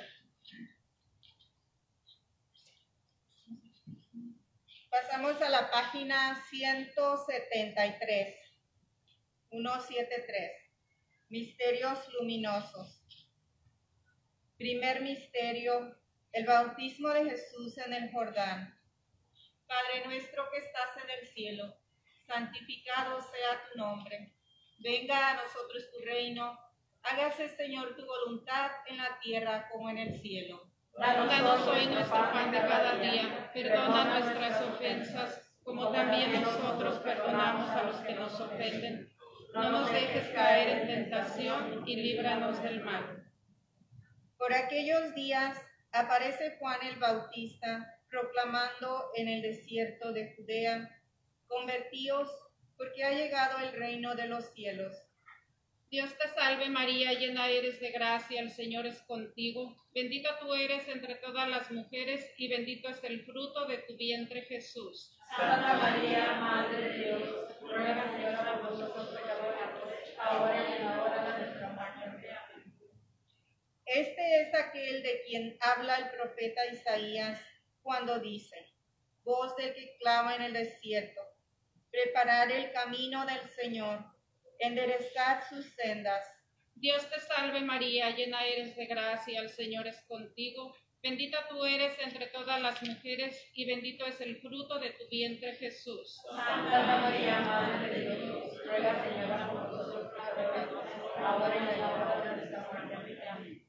Pasamos a la página ciento setenta y tres, ciento setenta y tres. Misterios luminosos. Primer misterio, el bautismo de Jesús en el Jordán. Padre nuestro que estás en el cielo, santificado sea tu nombre. Venga a nosotros tu reino. Hágase, Señor, tu voluntad en la tierra como en el cielo. Danos hoy nuestro pan de cada día. Perdona nuestras ofensas, como también nosotros perdonamos a los que nos ofenden. No nos dejes caer en tentación y líbranos del mal. Por aquellos días aparece Juan el Bautista proclamando en el desierto de Judea: convertíos, porque ha llegado el reino de los cielos. Dios te salve María, llena eres de gracia, el Señor es contigo. Bendita tú eres entre todas las mujeres y bendito es el fruto de tu vientre Jesús. Santa María, Madre de Dios, ruega, Señora, por nosotros pecadores, ahora y en la hora de nuestra muerte. Amén. Este es aquel de quien habla el profeta Isaías cuando dice: voz del que clama en el desierto, preparad el camino del Señor, enderezad sus sendas. Dios te salve María, llena eres de gracia, el Señor es contigo. Bendita tú eres entre todas las mujeres y bendito es el fruto de tu vientre Jesús. Santa María, Madre de Dios, ruega, Señora, por nosotros pecadores, ahora y en la hora de nuestra muerte. Amén.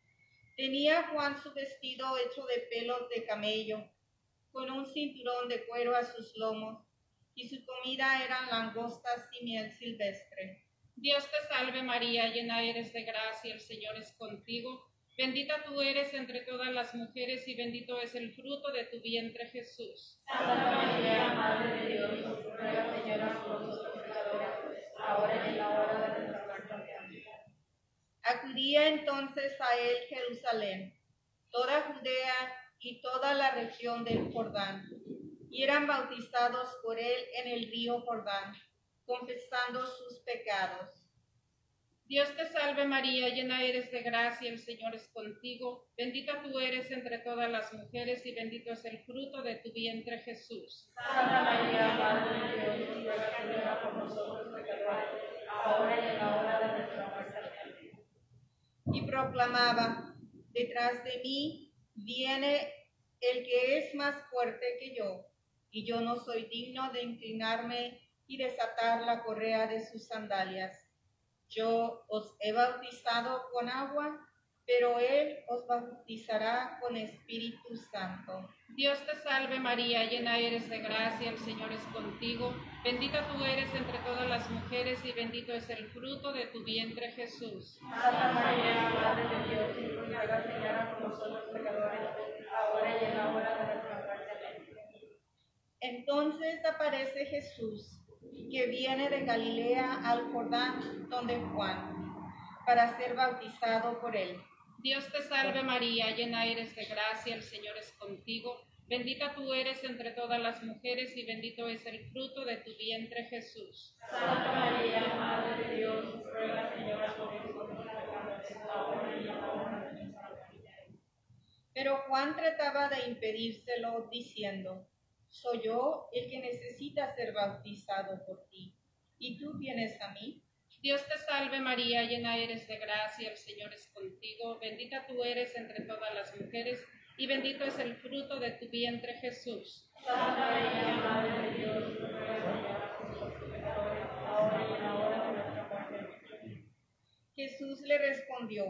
Tenía Juan su vestido hecho de pelos de camello, con un cinturón de cuero a sus lomos, y su comida eran langostas y miel silvestre. Dios te salve María, llena eres de gracia, el Señor es contigo. Bendita tú eres entre todas las mujeres y bendito es el fruto de tu vientre Jesús. Santa María, Madre de Dios, ruega, Señora, por nosotros pecadores, ahora y en la hora de nuestra muerte. Amén. Acudía entonces a él Jerusalén, toda Judea y toda la región del Jordán, y eran bautizados por él en el río Jordán, confesando sus pecados. Dios te salve María, llena eres de gracia, el Señor es contigo. Bendita tú eres entre todas las mujeres y bendito es el fruto de tu vientre Jesús. Santa María, Madre de Dios, ruega, Señora, por nosotros pecadores, ahora y en la hora de nuestra muerte. Amén. Y proclamaba: detrás de mí viene el que es más fuerte que yo, y yo no soy digno de inclinarme y desatar la correa de sus sandalias. Yo os he bautizado con agua, pero él os bautizará con Espíritu Santo. Dios te salve María, llena eres de gracia, el Señor es contigo. Bendita tú eres entre todas las mujeres y bendito es el fruto de tu vientre Jesús. Santa María, Madre de Dios, ruega, Señora, por nosotros pecadores, ahora y en la hora de nuestra muerte. Amén. Entonces aparece Jesús, que viene de Galilea al Jordán, donde Juan, para ser bautizado por él. Dios te salve María, llena eres de gracia, el Señor es contigo. Bendita tú eres entre todas las mujeres y bendito es el fruto de tu vientre Jesús. Santa María, Madre de Dios, ruega, Señora, por nosotros pecadores, ahora y en la hora de nuestra muerte. Pero Juan trataba de impedírselo, diciendo: soy yo el que necesita ser bautizado por ti, ¿y tú vienes a mí? Dios te salve María, llena eres de gracia, el Señor es contigo. Bendita tú eres entre todas las mujeres y bendito es el fruto de tu vientre Jesús. Santa María, Madre de Dios, ruega por nosotros pecadores, ahora y en la hora de nuestra muerte. Jesús le respondió: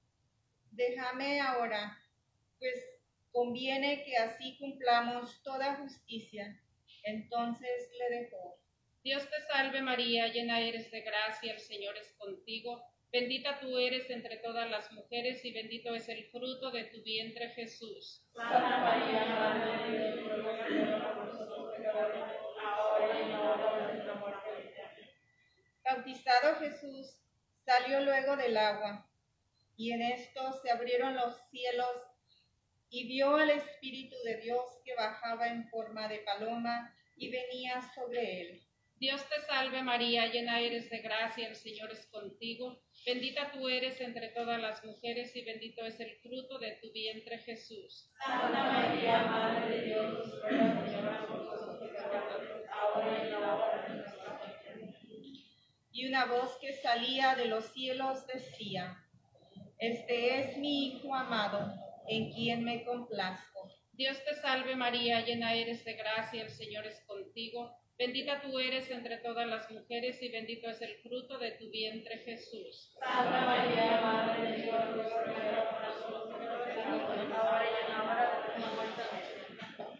déjame ahora, pues conviene que así cumplamos toda justicia. Entonces le dejó. Dios te salve María, llena eres de gracia, el Señor es contigo. Bendita tú eres entre todas las mujeres y bendito es el fruto de tu vientre Jesús. Santa María, Madre de Dios, ruega por nosotros pecadores, ahora y en la hora de nuestra muerte. Bautizado Jesús, salió luego del agua, y en esto se abrieron los cielos, y vio al Espíritu de Dios que bajaba en forma de paloma y venía sobre él. Dios te salve María, llena eres de gracia, el Señor es contigo. Bendita tú eres entre todas las mujeres y bendito es el fruto de tu vientre Jesús. Santa María, Madre de Dios, ruega, Señora, por nosotros pecadores, ahora y en la hora de nuestra muerte. Y una voz que salía de los cielos decía: este es mi Hijo amado, en quien me complazco. Dios te salve María, llena eres de gracia, el Señor es contigo. Bendita tú eres entre todas las mujeres y bendito es el fruto de tu vientre, Jesús. Santa María, Madre de Dios, ruega por nosotros pecadores, ahora y en la hora de nuestra muerte.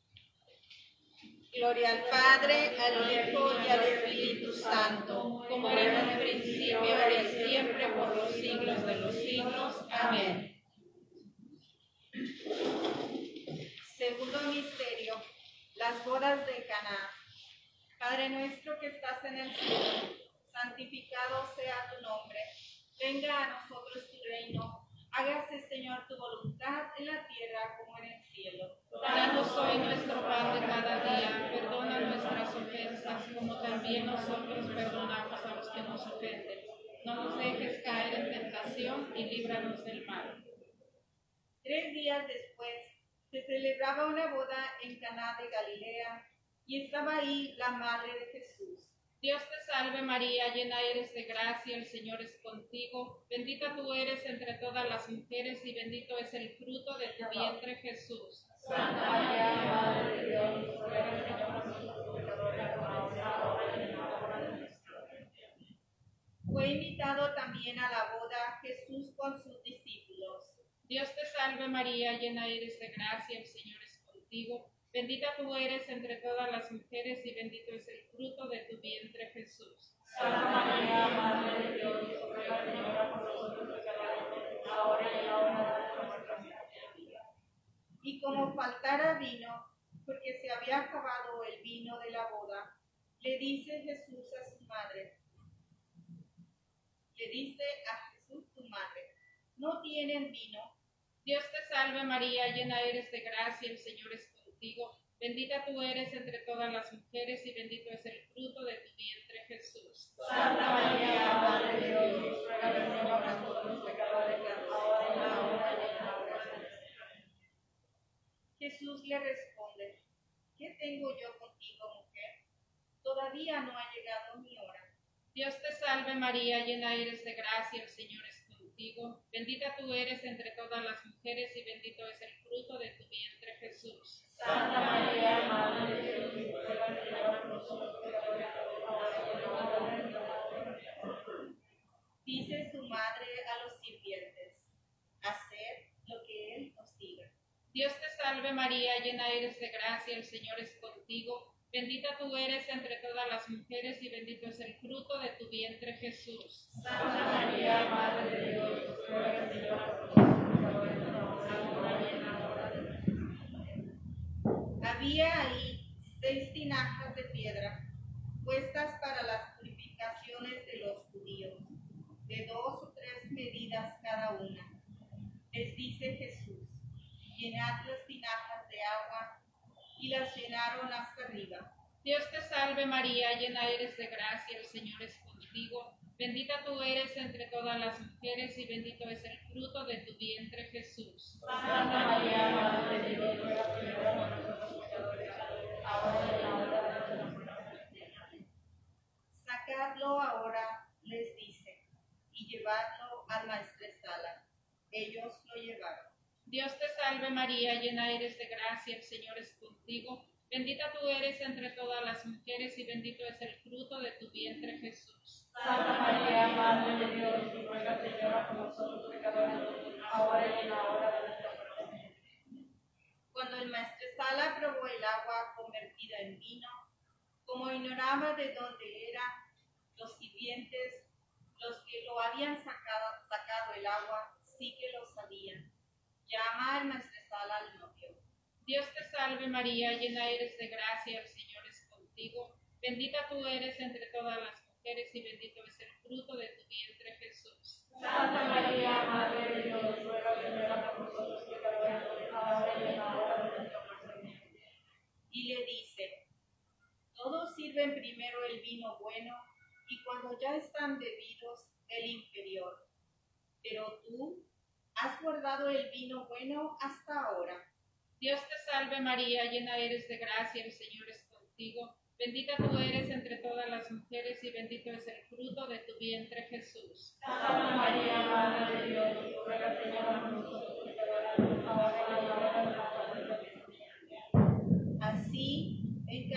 Gloria al Padre, al Hijo y al Espíritu Santo, Como era en el principio, ahora y siempre, por los siglos de los siglos. Amén. Segundo misterio, las bodas de Caná. Padre nuestro que estás en el cielo, santificado sea tu nombre. Venga a nosotros tu reino. Hágase, Señor, tu voluntad en la tierra como en el cielo. Danos hoy nuestro pan de cada día. Perdona nuestras ofensas, como también nosotros perdonamos a los que nos ofenden. No nos dejes caer en tentación y líbranos del mal. Tres días después, se celebraba una boda en Caná de Galilea, y estaba ahí la madre de Jesús. Dios te salve María, llena eres de gracia, el Señor es contigo. Bendita tú eres entre todas las mujeres y bendito es el fruto de tu vientre, Jesús. Santa María, Madre de Dios, ruega por nosotros pecadores, ahora y en la hora de nuestra muerte. Fue invitado también a la boda Jesús con sus discípulos. Dios te salve María, llena eres de gracia, el Señor es contigo. Bendita tú eres entre todas las mujeres y bendito es el fruto de tu vientre, Jesús. Santa María, Madre de Dios, ruega por nosotros pecadores, ahora y en la hora de nuestra muerte. Y como faltara vino, porque se había acabado el vino de la boda, le dice Jesús a su madre, le dice a Jesús su madre, ¿no tienen vino? Dios te salve María, llena eres de gracia, el Señor es contigo. Bendita tú eres entre todas las mujeres y bendito es el fruto de tu vientre, Jesús. Santa María, Madre de Dios, ruega por nosotros pecadores, ahora y en la hora de la hora de nuestra muerte. Jesús le responde, ¿qué tengo yo contigo, mujer? Todavía no ha llegado mi hora. Dios te salve María, llena eres de gracia, el Señor es contigo. Bendita tú eres entre todas las mujeres y bendito es el fruto de tu vientre, Jesús. Santa María, Madre de Dios, ruega por nosotros pecadores, ahora y en la hora de nuestra muerte. Dice su madre a los sirvientes, haced lo que él os diga. Dios te salve María, llena eres de gracia, el Señor es contigo. Bendita tú eres entre todas las mujeres y bendito es el fruto de tu vientre, Jesús. Santa María, Madre de Dios, ruega, Señor, por nosotros pecadores, ahora y en la hora de nuestra muerte. Había ahí seis tinajas de piedra, puestas para las purificaciones de los judíos, de dos o tres medidas cada una. Les dice Jesús, llenad las tinajas de agua, y las llenaron hasta arriba. Dios te salve María, llena eres de gracia, el Señor es contigo. Bendita tú eres entre todas las mujeres y bendito es el fruto de tu vientre, Jesús. Santa María, Madre de Dios, ruega por nosotros pecadores, ahora y en la hora de nuestra muerte. Sacadlo ahora, les dice, y llevadlo al maestresala. Ellos lo llevaron. Dios te salve María, llena eres de gracia, el Señor es contigo. Bendita tú eres entre todas las mujeres y bendito es el fruto de tu vientre, Jesús. Santa María, Madre de Dios, ruega, Señora, por nosotros pecadores, ahora y en la hora de nuestra muerte. Cuando el maestresala probó el agua convertida en vino, como ignoraba de dónde era, los sirvientes, los que lo habían sacado, sacado el agua, sí que lo sabían. Llama al maestresala al novio. Dios te salve María, llena eres de gracia, el Señor es contigo. Bendita tú eres entre todas las mujeres y bendito es el fruto de tu vientre, Jesús. Santa María, Madre de Dios, ruega, Señora, por nosotros pecadores, ahora y en la hora de nuestra muerte. Y le dice, todos sirven primero el vino bueno y cuando ya están bebidos el inferior. Pero tú has guardado el vino bueno hasta ahora. Dios te salve María, llena eres de gracia, el Señor es contigo. Bendita tú eres entre todas las mujeres y bendito es el fruto de tu vientre, Jesús. Santa María, Madre de Dios, ruega, Señora, por nosotros pecadores, ahora y en la hora de nuestra muerte. Así, en Caná de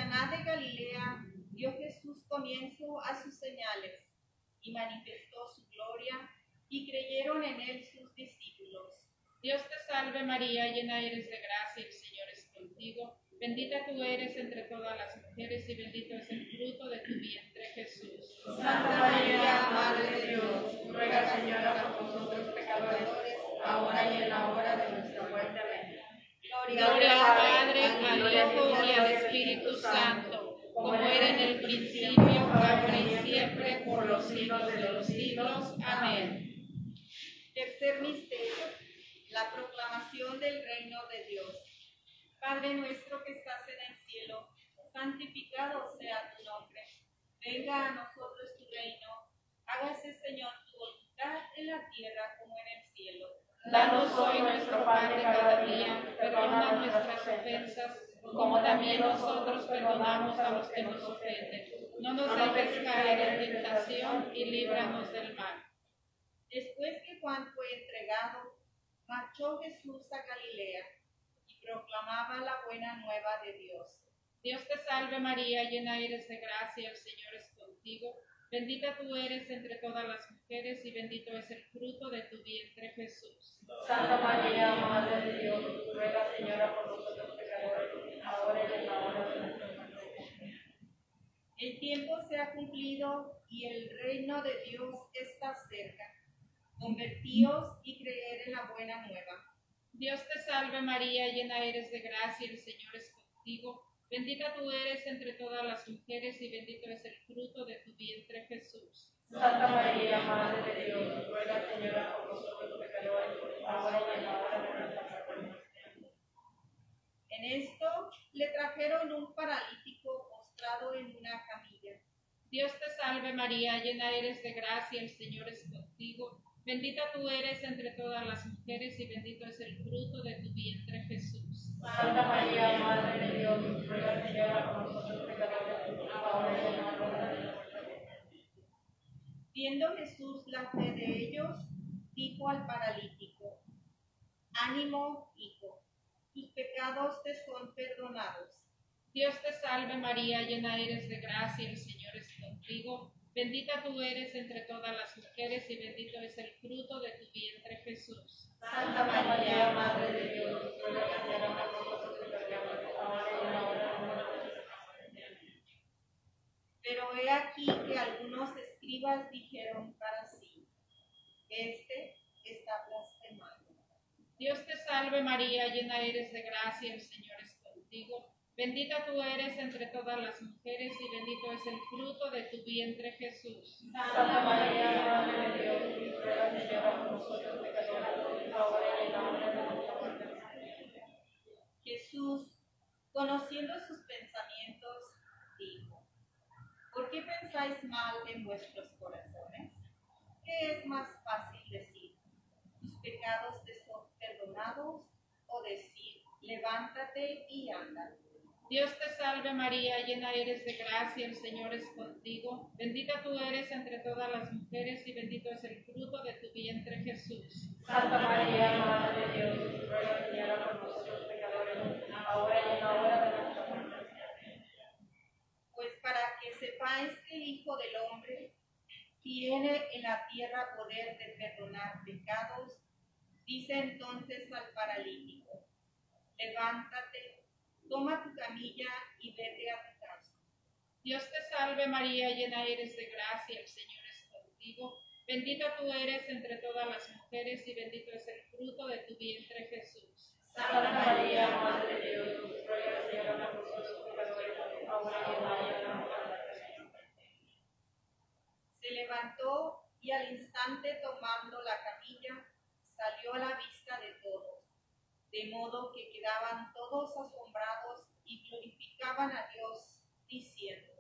Galilea dio Jesús comienzo a sus señales y manifestó su gloria, y creyeron en él sus discípulos. Dios te salve María, llena eres de gracia, el Señor es contigo. Bendita tú eres entre todas las mujeres y bendito es el fruto de tu vientre, Jesús. Santa María, Madre de Dios, ruega, Señora, por nosotros pecadores, ahora y en la hora de nuestra muerte. Amén. Gloria al Padre, al Hijo y al Espíritu Santo, como era en el principio, ahora y siempre, por los siglos de los siglos. Amén. Tercer misterio, la proclamación del reino de Dios. Padre nuestro que estás en el cielo, santificado sea tu nombre. Venga a nosotros tu reino. Hágase, Señor, tu voluntad en la tierra como en el cielo. Danos hoy nuestro pan de cada día. Perdona nuestras ofensas, como también nosotros perdonamos a los que nos ofenden. No nos dejes caer en tentación y líbranos del mal. Después que Juan fue entregado, marchó Jesús a Galilea y proclamaba la buena nueva de Dios. Dios te salve María, llena eres de gracia, el Señor es contigo. Bendita tú eres entre todas las mujeres y bendito es el fruto de tu vientre, Jesús. Santa María, Madre de Dios, ruega, Señora, por nosotros pecadores, ahora y en la hora de nuestra muerte. El tiempo se ha cumplido y el reino de Dios está cerca. Convertíos y creed en la buena nueva. Dios te salve María, llena eres de gracia, el Señor es contigo. Bendita tú eres entre todas las mujeres y bendito es el fruto de tu vientre, Jesús. Santa María, Madre de Dios, ruega, Señora, por nosotros pecadores, ahora y en la hora de nuestra muerte. En esto le trajeron un paralítico postrado en una camilla. Dios te salve María, llena eres de gracia, el Señor es contigo. Bendita tú eres entre todas las mujeres y bendito es el fruto de tu vientre, Jesús. Santa María, Madre de Dios, ruega, Señora, por nosotros pecadores, ahora y en la hora de nuestra muerte. Viendo Jesús la fe de ellos, dijo al paralítico: Ánimo, hijo, tus pecados te son perdonados. Dios te salve María, llena eres de gracia, el Señor es contigo. Bendita tú eres entre todas las mujeres y bendito es el fruto de tu vientre, Jesús. Santa María, Madre de Dios, ruega, Señora, por nosotros pecadores, ahora y en la hora de nuestra muerte. Pero he aquí que algunos escribas dijeron para sí: Este está blasfemando. Dios te salve María, llena eres de gracia, el Señor es contigo. Bendita tú eres entre todas las mujeres y bendito es el fruto de tu vientre, Jesús. Santa María, Madre de Dios, ruega, Señora, por nosotros pecadores, ahora y en la hora de nuestra muerte. Jesús, conociendo sus pensamientos, dijo: ¿Por qué pensáis mal en vuestros corazones? ¿Qué es más fácil decir: tus pecados te son perdonados, o decir: levántate y anda? Dios te salve María, llena eres de gracia, el Señor es contigo. Bendita tú eres entre todas las mujeres y bendito es el fruto de tu vientre, Jesús. Santa María, Madre de Dios, ruega, Señora, por nosotros pecadores, ahora y en la hora de nuestra muerte. Pues para que sepáis que el Hijo del Hombre tiene en la tierra poder de perdonar pecados, dice entonces al paralítico: levántate, toma tu camilla y vete a tu casa. Dios te salve María, llena eres de gracia, el Señor es contigo. Bendita tú eres entre todas las mujeres y bendito es el fruto de tu vientre, Jesús. Santa María, Madre de Dios, ruega, Señora, por nosotros pecadores, ahora y en la hora de nuestra muerte. Se levantó y al instante, tomando la camilla, salió a la vista de todos, de modo que quedaban todos asombrados y glorificaban a Dios, diciendo: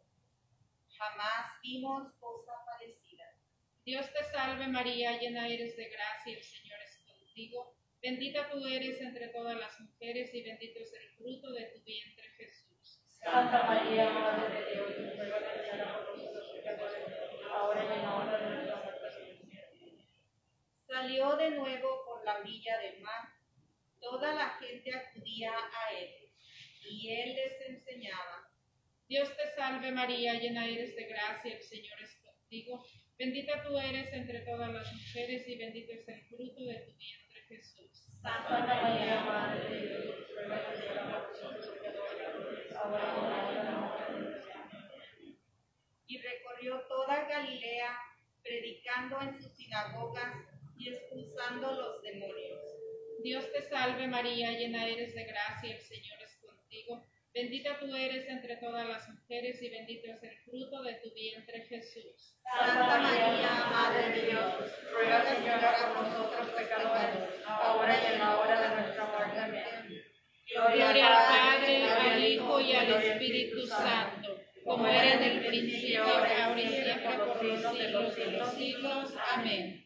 jamás vimos cosa parecida. Dios te salve María, llena eres de gracia, el Señor es contigo. Bendita tú eres entre todas las mujeres y bendito es el fruto de tu vientre, Jesús. Santa María, Madre de Dios, ruega, Señora, por nosotros pecadores, ahora y en la hora de nuestra muerte. Salió de nuevo por la orilla del mar. Toda la gente acudía a él, y él les enseñaba. Dios te salve María, llena eres de gracia, el Señor es contigo. Bendita tú eres entre todas las mujeres y bendito es el fruto de tu vientre, Jesús. Santa María, Madre de Dios, ruega por nosotros pecadores, ahora y en la hora de nuestra muerte. Amén. Y recorrió toda Galilea, predicando en sus sinagogas y expulsando los demonios. Dios te salve María, llena eres de gracia, el Señor es contigo. Bendita tú eres entre todas las mujeres y bendito es el fruto de tu vientre, Jesús. Santa María, Madre de Dios, ruega, Señora, por nosotros pecadores, ahora y en la hora de nuestra muerte. Amén. Gloria al Padre, al Hijo y al Espíritu Santo, como era en el principio, ahora y siempre, por los siglos de los siglos. Amén.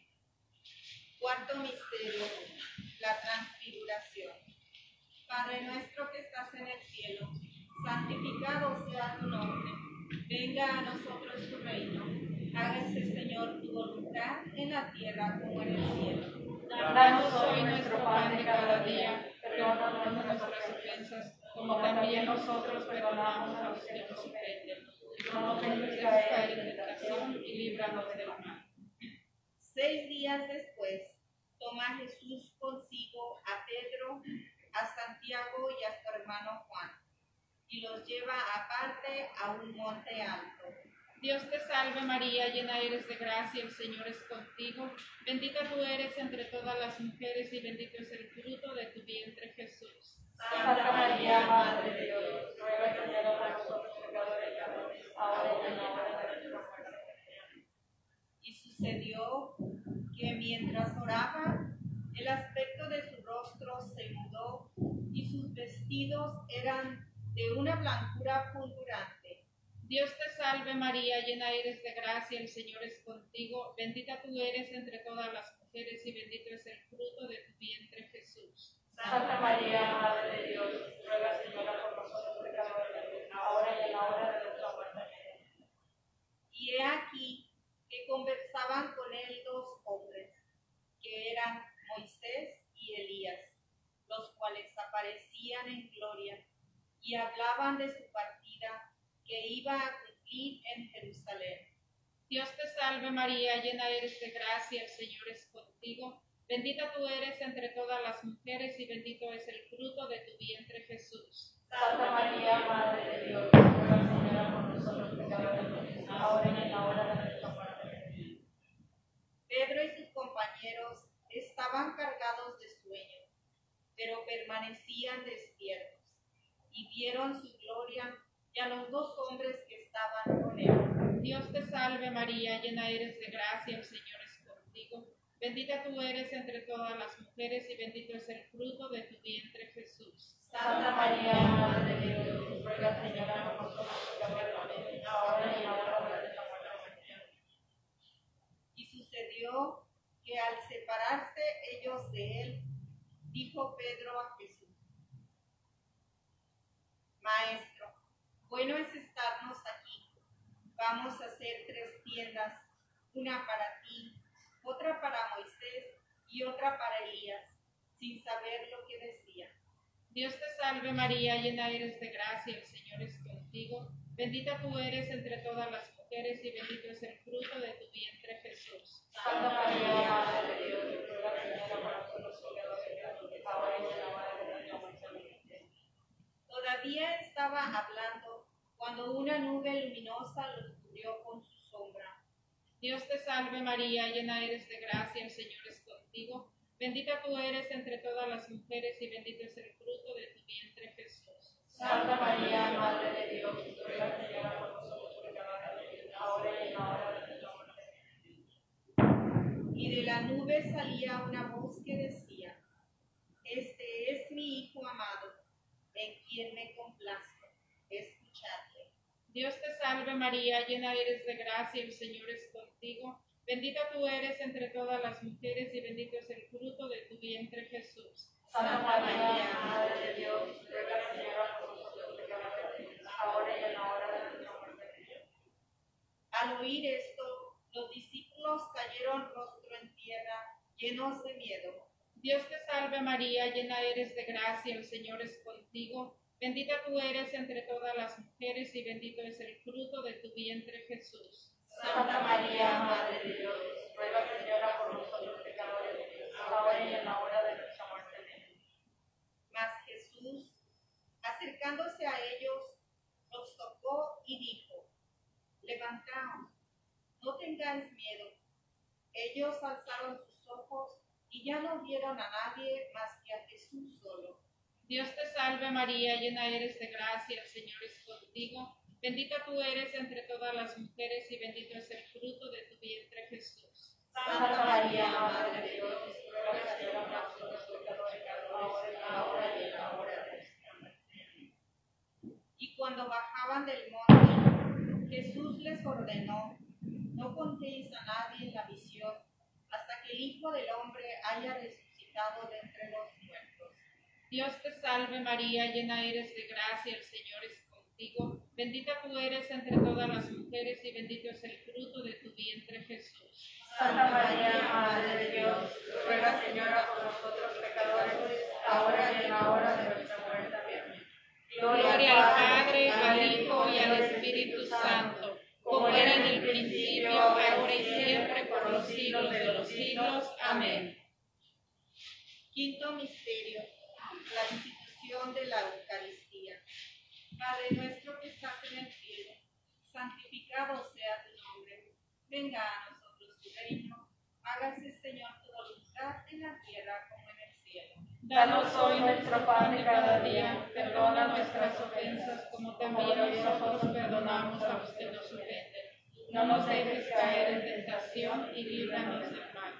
Cuarto misterio, la transfiguración. Padre nuestro que estás en el cielo, santificado sea tu nombre. Venga a nosotros tu reino. Hágase, Señor, tu voluntad en la tierra como en el cielo. Danos hoy nuestro pan de cada día. Perdónanos nuestras ofensas, como también nosotros perdonamos a los que nos ofenden. No nos dejes caer en tentación y líbranos del mal. Seis días después, toma Jesús consigo a Pedro, a Santiago y a su hermano Juan, y los lleva aparte a un monte alto. Dios te salve María, llena eres de gracia, el Señor es contigo. Bendita tú eres entre todas las mujeres y bendito es el fruto de tu vientre, Jesús. Santa María, Madre de Dios, ruega por nosotros pecadores, ahora y en la hora de nuestra muerte. Y sucedió que mientras oraba, el aspecto de su rostro se mudó y sus vestidos eran de una blancura fulgurante. Dios te salve María, llena eres de gracia, el Señor es contigo. Bendita tú eres entre todas las mujeres y bendito es el fruto de tu vientre, Jesús. Santa María, Madre de Dios, ruega, Señora, por nosotros pecadores, ahora y en la hora de nuestra muerte. Y he aquí que conversaban con él dos hombres, que eran Moisés y Elías, los cuales aparecían en gloria y hablaban de su partida que iba a cumplir en Jerusalén. Dios te salve María, llena eres de gracia, el Señor es contigo. Bendita tú eres entre todas las mujeres y bendito es el fruto de tu vientre, Jesús. Santa María, Madre de Dios, ruega, Señora, por nosotros pecadores, ahora y en la hora de nuestra muerte. Pedro y sus compañeros estaban cargados de sueño, pero permanecían despiertos, y vieron su gloria y a los dos hombres que estaban con él. Dios te salve María, llena eres de gracia, el Señor es contigo. Bendita tú eres entre todas las mujeres y bendito es el fruto de tu vientre, Jesús. Santa María, Madre de Dios, ruega, Señora, por nosotros pecadores, ahora y en la hora de nuestra muerte. Y sucedió que al separarse ellos de él, dijo Pedro a Jesús: Maestro, bueno es estarnos aquí. Vamos a hacer tres tiendas, una para ti, otra para Moisés y otra para Elías, sin saber lo que decía. Dios te salve María, llena eres de gracia, el Señor es contigo. Bendita tú eres entre todas las mujeres y bendito es el fruto de tu vientre, Jesús. Santa María, Madre de Dios, ruega, Señora, por nosotros pecadores, ahora y en la hora de nuestra muerte. Todavía estaba hablando cuando una nube luminosa los cubrió con su sombra. Dios te salve María, llena eres de gracia, el Señor es contigo. Bendita tú eres entre todas las mujeres y bendito es el fruto de tu vientre, Jesús. Santa María, Madre de Dios, ruega, Señora, por nosotros pecadores, ahora y en la hora de nuestra muerte. Y de la nube salía una voz que decía: Este es mi Hijo amado, en quien me complazco. Escuchadle. Dios te salve María, llena eres de gracia, el Señor es contigo. Bendita tú eres entre todas las mujeres y bendito es el fruto de tu vientre, Jesús. Santa María, Madre de Dios, ruega, Señora, por nosotros pecadores, ahora y en la hora de nuestra muerte. Al oír esto, los discípulos cayeron rostro en tierra, llenos de miedo. Dios te salve María, llena eres de gracia, el Señor es contigo. Bendita tú eres entre todas las mujeres y bendito es el fruto de tu vientre, Jesús. Santa María, Madre de Dios, ruega, Señora, por nosotros pecadores, ahora y en la hora de nuestra muerte. Amén. Mas Jesús, acercándose a ellos, los tocó y dijo: levantaos, no tengáis miedo. Ellos alzaron sus ojos y ya no vieron a nadie más que a Jesús solo. Dios te salve María, llena eres de gracia, el Señor es contigo. Bendita tú eres entre todas las mujeres y bendito es el fruto de tu vientre, Jesús. Santa María, Madre de Dios, ruega, Señora, por nosotros pecadores, ahora y en la hora de nuestra muerte. Y cuando bajaban del monte, Jesús les ordenó: no contéis a nadie en la visión hasta que el Hijo del Hombre haya resucitado de entre los muertos. Dios te salve María, llena eres de gracia, el Señor es contigo. Bendita tú eres entre todas las mujeres y bendito es el fruto de tu vientre, Jesús. Santa María, Madre de Dios, ruega, Señora, por nosotros pecadores, ahora y en la hora de nuestra muerte. Amén. Gloria al Padre, al Hijo y al Espíritu Santo, como era en el principio, ahora y siempre, por los siglos de los siglos. Amén. Quinto misterio: la institución de la Eucaristía. Padre nuestro que estás en el cielo, santificado sea tu nombre. Venga a nosotros tu reino. Hágase, Señor, tu voluntad en la tierra como en el cielo. Danos hoy nuestro pan de cada día. Perdona nuestras ofensas, como también nosotros perdonamos a los que nos ofenden. No nos dejes caer en tentación y líbranos del mal.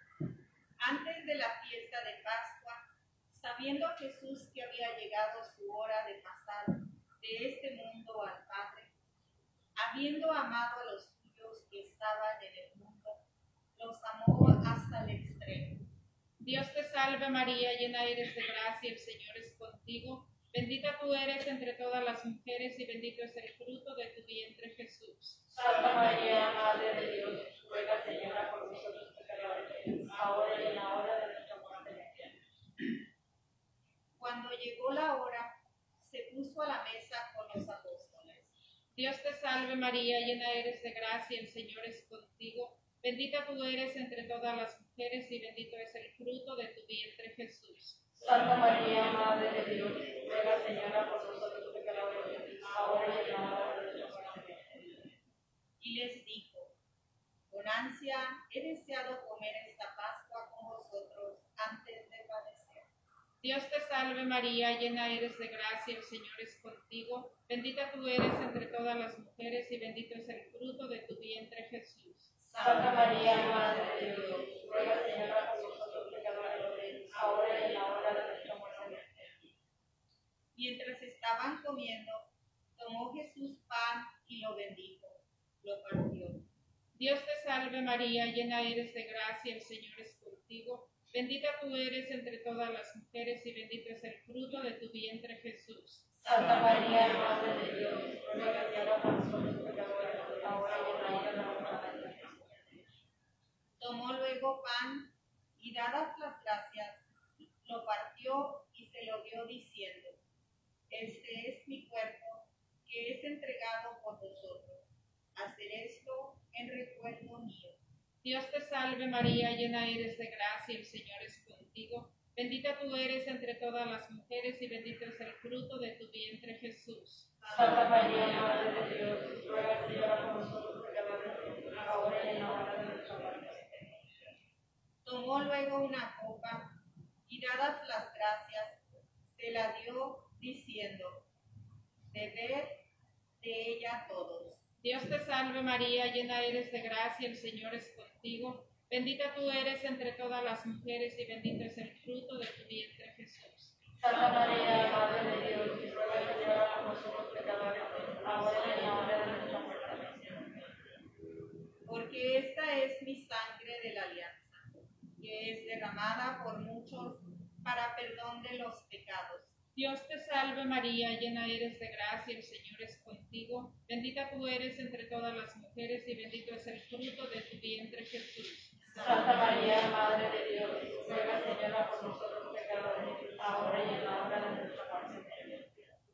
Antes de la fiesta de Pascua, sabiendo Jesús que había llegado su hora de pasar de este mundo al Padre, habiendo amado a los suyos que estaban en el mundo, los amó hasta el extremo. Dios te salve María, llena eres de gracia, el Señor es contigo. Bendita tú eres entre todas las mujeres y bendito es el fruto de tu vientre, Jesús. Santa María, Madre de Dios, ruega, Señora, por nosotros pecadores, ahora y en la hora de nuestra muerte. Amén. Cuando llegó la hora, se puso a la mesa con los apóstoles. Dios te salve María, llena eres de gracia, el Señor es contigo. Bendita tú eres entre todas las mujeres y bendito es el fruto de tu vientre, Jesús. Santa María, Madre de Dios, ruega, Señora, por nosotros pecadores, ahora y en la hora de nuestra muerte. Y les dijo: con ansia he deseado comer esta Pascua con vosotros antes de padecer. Dios te salve María, llena eres de gracia, el Señor es contigo. Bendita tú eres entre todas las mujeres y bendito es el fruto de tu vientre, Jesús. Santa María, Madre de Dios, ruega, Señora, por nosotros pecadores, ahora y en la hora de nuestra muerte. Mientras estaban comiendo, tomó Jesús pan y lo bendijo, lo partió. Dios te salve María, llena eres de gracia, el Señor es contigo. Bendita tú eres entre todas las mujeres y bendito es el fruto de tu vientre, Jesús. Santa María, Madre de Dios, ruega, Señora, por nosotros pecadores, ahora y en la hora de nuestra muerte. Tomó luego pan y, dadas las gracias, lo partió y se lo dio diciendo: este es mi cuerpo, que es entregado por vosotros. Hacer esto en recuerdo mío. Dios te salve María, llena eres de gracia, el Señor es contigo. Bendita tú eres entre todas las mujeres y bendito es el fruto de tu vientre, Jesús. Santa María, Madre de Dios, ruega, Señora, por nosotros pecadores, ahora y en la hora de nuestra muerte. Tomó luego una copa y, dadas las gracias, se la dio diciendo: bebed de ella todos. Dios te salve María, llena eres de gracia, el Señor es contigo. Bendita tú eres entre todas las mujeres y bendito es el fruto de tu vientre, Jesús. Santa María, Madre de Dios, ruega, Señora, por nosotros pecadores, ahora y en la hora de nuestra muerte. Porque esta es mi sangre de la alianza, que es derramada por muchos para perdón de los pecados. Dios te salve María, llena eres de gracia, el Señor es contigo. Bendita tú eres entre todas las mujeres y bendito es el fruto de tu vientre, Jesús. Santa María, Madre de Dios, ruega, Señora, por nosotros pecadores, ahora y en la hora de nuestra muerte.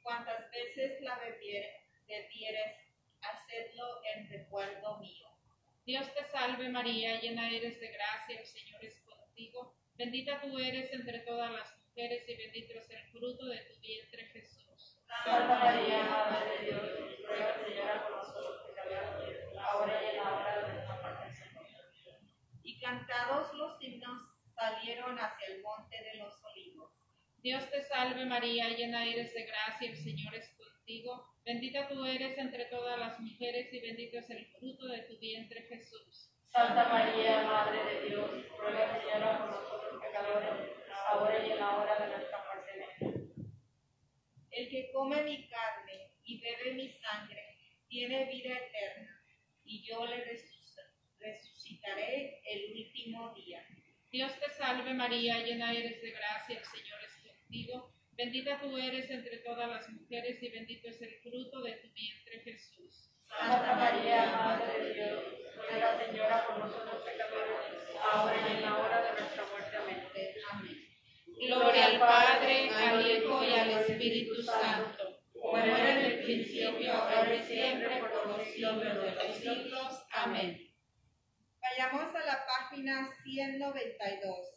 Cuantas veces la bebiere- bebieres, hacedlo en recuerdo mío. Dios te salve María, llena eres de gracia, el Señor es contigo. Bendita tú eres entre todas las mujeres y bendito es el fruto de tu vientre Jesús. Santa María, Madre de Dios, ruega, Señora, por nosotros pecadores, ahora y en la hora de nuestra muerte. Y cantados los himnos, salieron hacia el monte de los olivos. Dios te salve María, llena eres de gracia, el Señor es contigo. Bendita tú eres entre todas las mujeres y bendito es el fruto de tu vientre Jesús. Santa María, Madre de Dios, ruega, Señora, por nosotros pecadores, ahora y en la hora de nuestra muerte. El que come mi carne y bebe mi sangre tiene vida eterna, y yo le resuc- resucitaré el último día. Dios te salve María, llena eres de gracia, el Señor es contigo. Bendita tú eres entre todas las mujeres y bendito es el fruto de tu vientre Jesús. Santa María, Madre de Dios, ruega, Señora, por nosotros pecadores, ahora y en la hora de nuestra muerte. Amén. Gloria al Padre, al Hijo y al Espíritu Santo, como era en el principio, ahora y siempre, por los siglos de los siglos. Amén. Vayamos a la página ciento noventa y dos.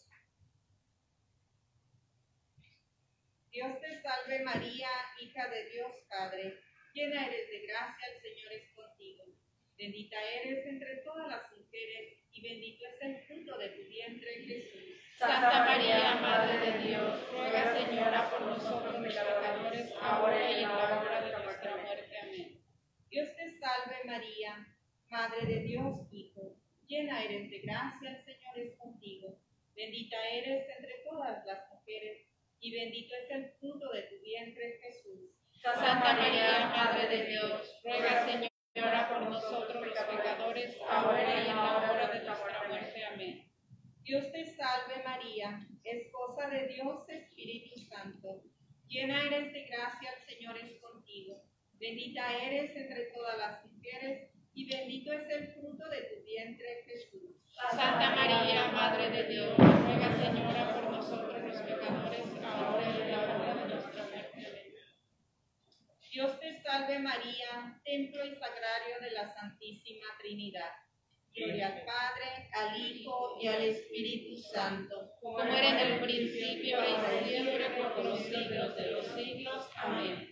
Dios te salve María, hija de Dios Padre, llena eres de gracia, el Señor es contigo. Bendita eres entre todas las mujeres y bendito es el fruto de tu vientre, Jesús. Santa María, Madre de Dios, ruega Señora por nosotros los pecadores, ahora y en la hora de nuestra muerte. Amén. Dios te salve María, Madre de Dios Hijo, llena eres de gracia, el Señor es contigo. Bendita eres entre todas las mujeres y bendito es el fruto de tu vientre, Jesús. Santa María, Madre de Dios, ruega Señora por nosotros los pecadores, ahora y en la hora de nuestra muerte. Amén. Dios te salve María, esposa de Dios Espíritu Santo, llena eres de gracia, el Señor es contigo. Bendita eres entre todas las mujeres y bendito es el fruto de tu vientre, Jesús. Santa María, Madre de Dios, ruega Señora por nosotros los pecadores, ahora y en la hora de nuestra muerte. Amén. Dios te salve María, templo y sagrario de la Santísima Trinidad. Gloria al Padre, al Hijo y al Espíritu Santo, como era en el principio y siempre por los siglos de los siglos. Amén.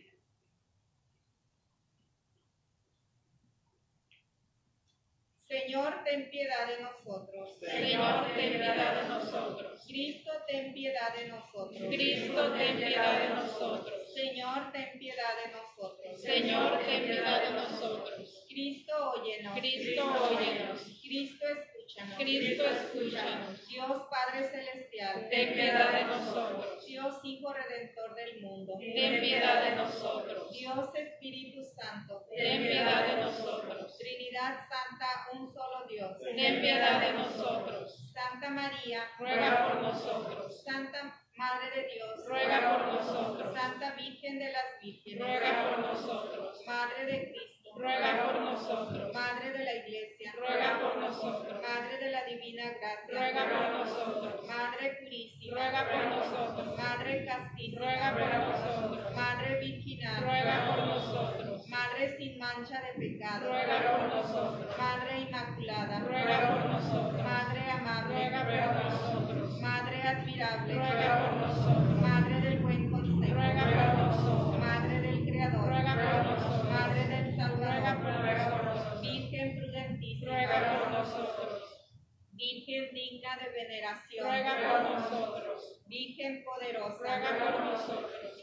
Señor, ten piedad de nosotros. Señor, ten piedad de nosotros. Cristo, ten piedad de nosotros. Cristo, ten piedad de nosotros. Señor, ten piedad de nosotros. Señor, ten piedad de nosotros. Cristo, óyenos. Cristo, óyenos. Cristo, escúchanos. Cristo, escúchanos. Dios Padre Celestial, ten piedad de nosotros. Dios Hijo Redentor del mundo, ten piedad de nosotros. Dios Espíritu Santo, ten piedad de nosotros. Trinidad Santa, un solo Dios, ten piedad de nosotros. Santa María, ruega por nosotros. Santa Madre de Dios, ruega por nosotros. Santa Virgen de las Vírgenes, ruega por nosotros. Madre de Cristo, ruega por nosotros. Madre de la Iglesia, ruega por nosotros. Madre de la Divina Gracia, ruega por nosotros. Madre purísima, ruega por nosotros. Madre castísima, ruega por nosotros. Madre virginal, ruega por nosotros. Madre sin mancha de pecado, ruega por nosotros. Madre inmaculada, ruega por nosotros. Madre amable, ruega por nosotros. Madre admirable, ruega por nosotros. Madre del buen consejo, ruega por nosotros. Madre del Creador, ruega por nosotros. Madre del Salvador, ruega por nosotros. Virgen prudentísima, ruega por nosotros. Virgen digna de veneración, ruega por nosotros. Virgen poderosa, ruega por nosotros.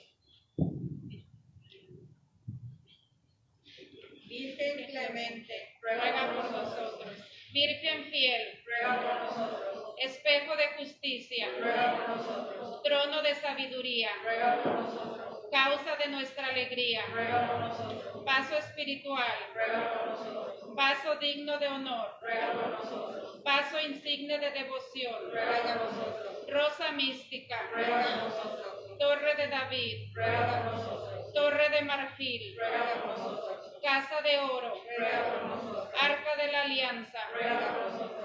Virgen clemente, ruega por nosotros. Virgen fiel, ruega por nosotros. Espejo de justicia, ruega por nosotros. Trono de sabiduría, ruega por nosotros. Causa de nuestra alegría, ruega por nosotros. Paso espiritual, ruega por nosotros. Paso digno de honor, ruega por nosotros. Paso insigne de devoción, ruega por nosotros. Rosa mística, ruega por nosotros. Torre de David, ruega por nosotros. Torre de marfil, ruega por nosotros. Casa de oro, ruega por nosotros. Arca de la alianza, ruega por nosotros.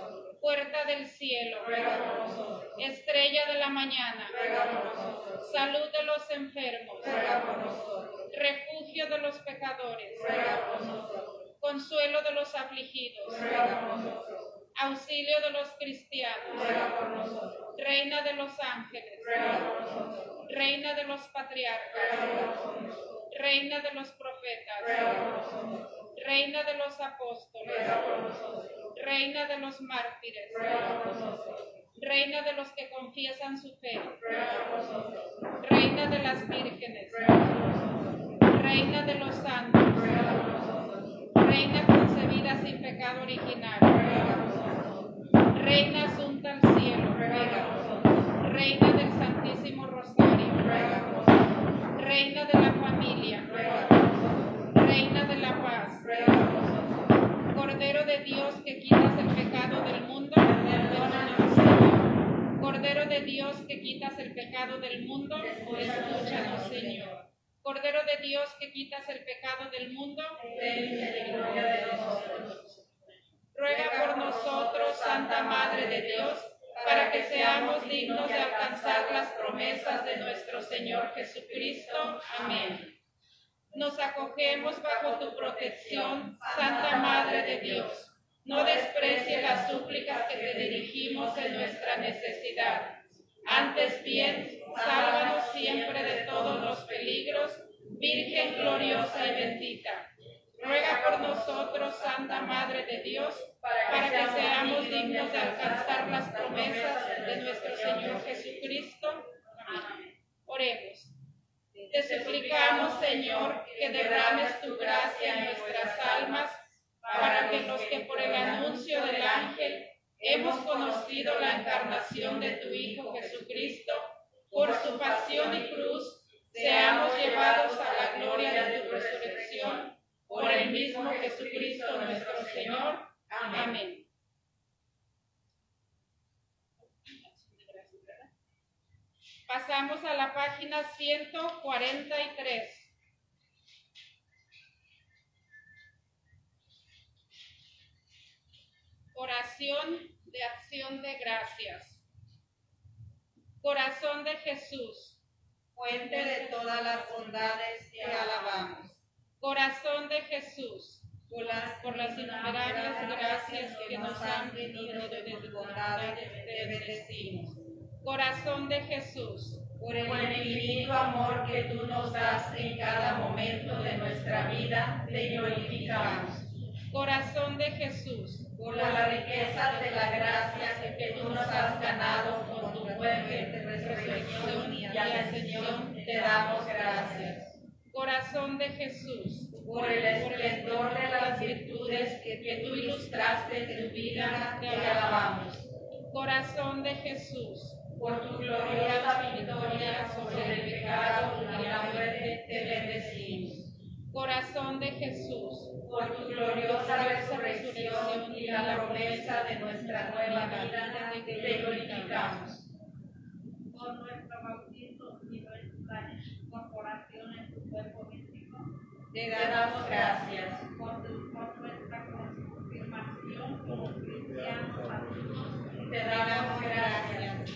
Puerta del cielo, ruega por nosotros. Estrella de la mañana, Ruega por nosotros. salud de los enfermos, Ruega por nosotros. refugio de los pecadores, Ruega por nosotros. consuelo de los afligidos, Ruega por nosotros. auxilio de los cristianos, Ruega por nosotros. reina de los ángeles, Ruega por nosotros. reina de los patriarcas, Ruega por nosotros. reina de los profetas, Ruega por nosotros. reina de los apóstoles, Ruega por nosotros. reina de los mártires, Ruega por nosotros. reina de los que confiesan su fe, Ruega por nosotros. reina de las vírgenes, Ruega por nosotros. reina de los santos, Ruega por nosotros. reina concebida sin pecado original, Ruega por nosotros. reina asunta al cielo, Ruega por nosotros. reina del Santísimo Rosario, Ruega por nosotros. reina de la familia, Ruega por nosotros. reina de la paz, Ruega por nosotros. Cordero de Dios que quitas el pecado del mundo, Perdónanos, Señor. Cordero de Dios que quitas el pecado del mundo, escúchanos, Señor. Cordero de Dios que quitas el pecado del mundo, Ten misericordia de nosotros. ruega por nosotros, Santa Madre de Dios, para que seamos dignos de alcanzar las promesas de nuestro Señor Jesucristo. Amén. Nos acogemos bajo tu protección, Santa Madre de Dios. No desprecie las súplicas que te dirigimos en nuestra necesidad. Antes bien, sálvanos siempre de todos los peligros, Virgen gloriosa y bendita. Ruega por nosotros, Santa Madre de Dios, para que seamos dignos de alcanzar las promesas de nuestro Señor Jesucristo. Amén. Oremos. Te suplicamos, Señor, que derrames tu gracia en nuestras almas, para que los que por el anuncio del ángel hemos conocido la encarnación de tu Hijo Jesucristo, por su pasión y cruz, seamos llevados a la gloria de tu resurrección, por el mismo Jesucristo nuestro Señor. Amén. Pasamos a la página ciento cuarenta y tres. Oración de acción de gracias. Corazón de Jesús, Fuente de todas las bondades, te alabamos. corazón de Jesús, Por las, por las innumerables gracias que nos han venido de tus bondades, te bendecimos. Corazón de Jesús, por el infinito amor que tú nos das en cada momento de nuestra vida, te glorificamos. corazón de Jesús, Por las riquezas de la gracia que tú nos has ganado con tu fuerte resurrección y ascensión, te damos gracias. corazón de Jesús, Por el esplendor de las virtudes que, que tú ilustraste en tu vida, te alabamos. corazón de Jesús, Por tu gloriosa victoria sobre el pecado y la muerte, te bendecimos. corazón de Jesús, Por tu gloriosa resurrección y la promesa de nuestra nueva vida, te glorificamos. Por nuestro bautismo y nuestra incorporación en tu cuerpo místico, Te damos gracias. por, tu, por nuestra confirmación como cristianos adultos, Te damos gracias.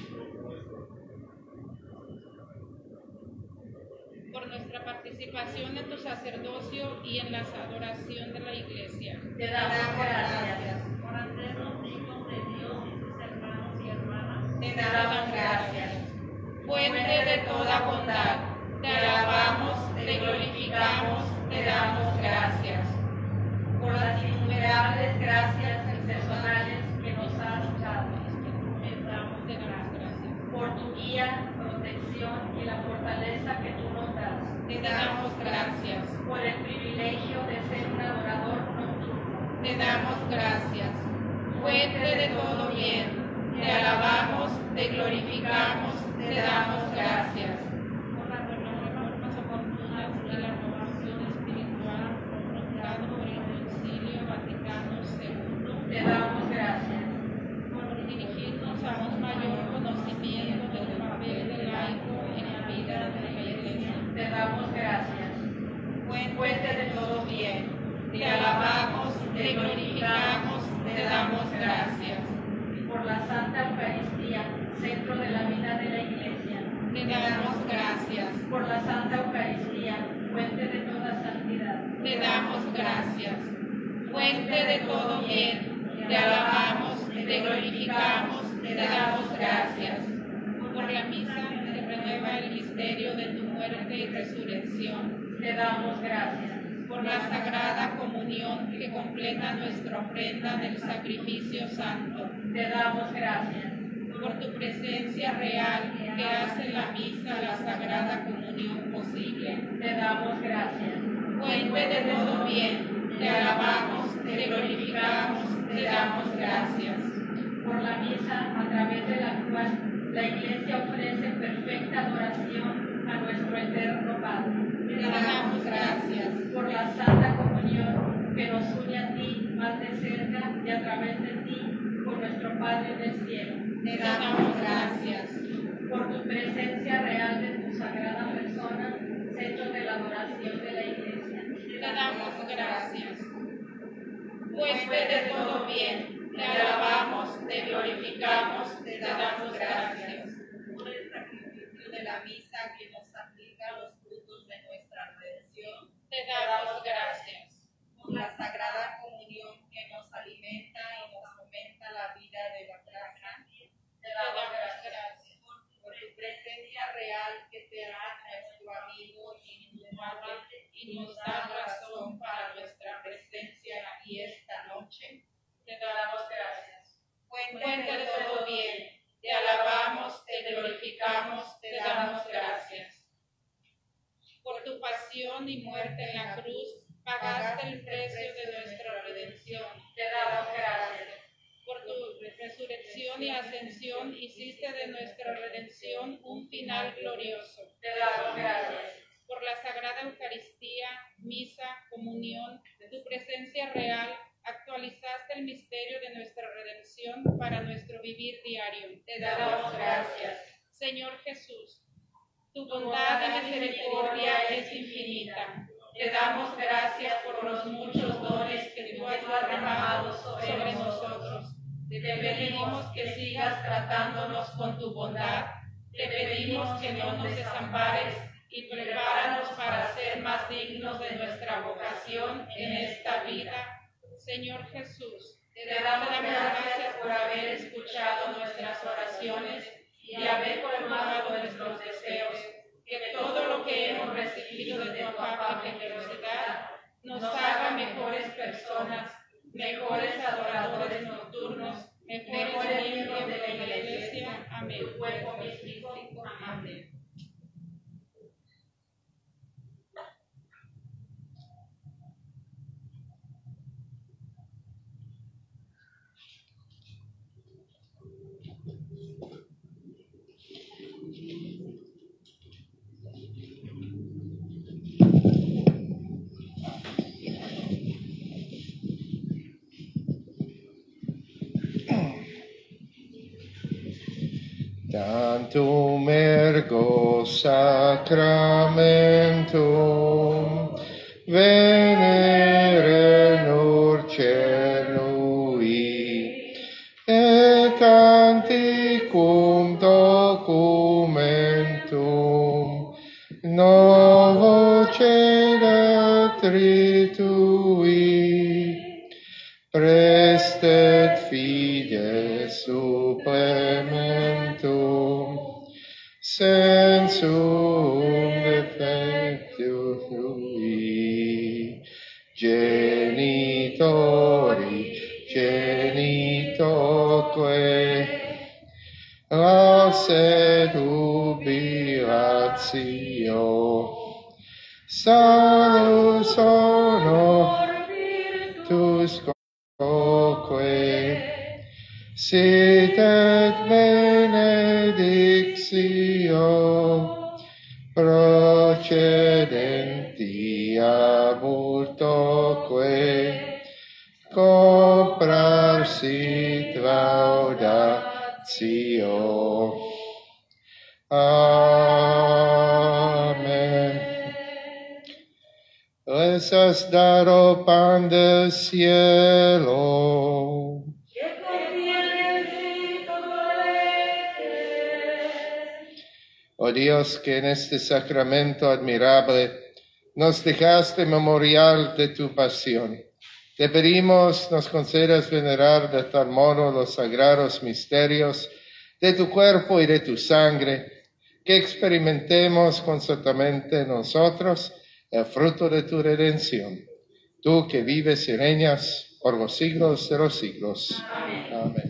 por nuestra participación en tu sacerdocio y en la adoración de la Iglesia. Te damos gracias. por hacernos hijos de Dios y sus hermanos y hermanas, Te damos gracias. Fuente de toda bondad, te alabamos, te glorificamos, te damos gracias. Por las innumerables gracias personales que nos has dado. Te damos, te damos gracias. Por tu guía, protección y la fortaleza que tú nos das. Te damos gracias. Por el privilegio de ser un adorador nocturno. Te damos gracias. Fuente de todo bien, te alabamos, te glorificamos, te damos gracias. Por las reformas oportunas y la renovación espiritual promulgado por el Concilio Vaticano segundo, Te damos gracias. por dirigirnos a un mayor conocimiento del papel del laico en la vida de la Iglesia. Te damos gracias. Fuente de todo bien. Te alabamos, te glorificamos, te damos gracias. bien. Te alabamos, te glorificamos, te damos gracias. Por la misa que renueva el misterio de tu muerte y resurrección, te damos gracias. Por la sagrada comunión que completa nuestra ofrenda del sacrificio santo, te damos gracias. Por tu presencia real que hace la misa, la sagrada comunión posible, te damos gracias. Fuente de todo bien, te alabamos, te glorificamos, te damos gracias. Por la misa a través de la cual la Iglesia ofrece perfecta adoración a nuestro eterno Padre, te damos gracias. Por la Santa Comunión que nos une a ti más de cerca y a través de ti con nuestro Padre del cielo, te damos gracias. Por tu presencia real de tu sagrada persona, centro de la adoración de la Iglesia, te damos gracias. Fuente de todo bien, te alabamos, te glorificamos, te damos gracias. Por el sacrificio de la misa que nos aplica los frutos de nuestra redención, te damos gracias. Por la sagrada comunión que nos alimenta y nos fomenta la vida de la gracia, te damos gracias. Por tu presencia real que se hace nuestro amigo y indomable y nos da razón para nuestra presencia aquí esta noche, te damos gracias. Fuente de todo bien, te alabamos, te glorificamos, te damos gracias. Por tu pasión y muerte en la cruz, pagaste el precio de nuestra redención, te damos gracias. Por tu resurrección y ascensión, hiciste de nuestra redención un final glorioso, te damos gracias. Por la Sagrada Eucaristía, misa, comunión, tu presencia real, actualizaste el misterio de nuestra redención para nuestro vivir diario, te damos gracias. Señor Jesús, tu bondad y misericordia es infinita. Te damos gracias por los muchos dones que tú has derramado sobre nosotros. Te pedimos que sigas tratándonos con tu bondad. Te pedimos que no nos desampares y prepáranos para ser más dignos de nuestra vocación en esta vida. Señor Jesús, te damos gracias por haber escuchado nuestras oraciones y haber colmado nuestros deseos, que todo lo que hemos recibido de tu amable generosidad nos haga mejores personas, mejores adoradores nocturnos, mejores miembros de la Iglesia. Amén. Tu cuerpo místico. Amén. Tantum ergo sacramentum venere nur celui et antiquum documentum novo celatri tui prestet fides supplementum sensum defectu tui genitori genitoque lauset jubilatio salus honor virtus coque sit et benedictio procedenti a multoque comprar sit laudatio. Amen. Les has dado pan del cielo. Oh Dios, que en este sacramento admirable nos dejaste memorial de tu pasión, Te pedimos nos concedas venerar de tal modo los sagrados misterios de tu cuerpo y de tu sangre, que experimentemos constantemente nosotros el fruto de tu redención. Tú que vives y reinas por los siglos de los siglos. Amén. Amén.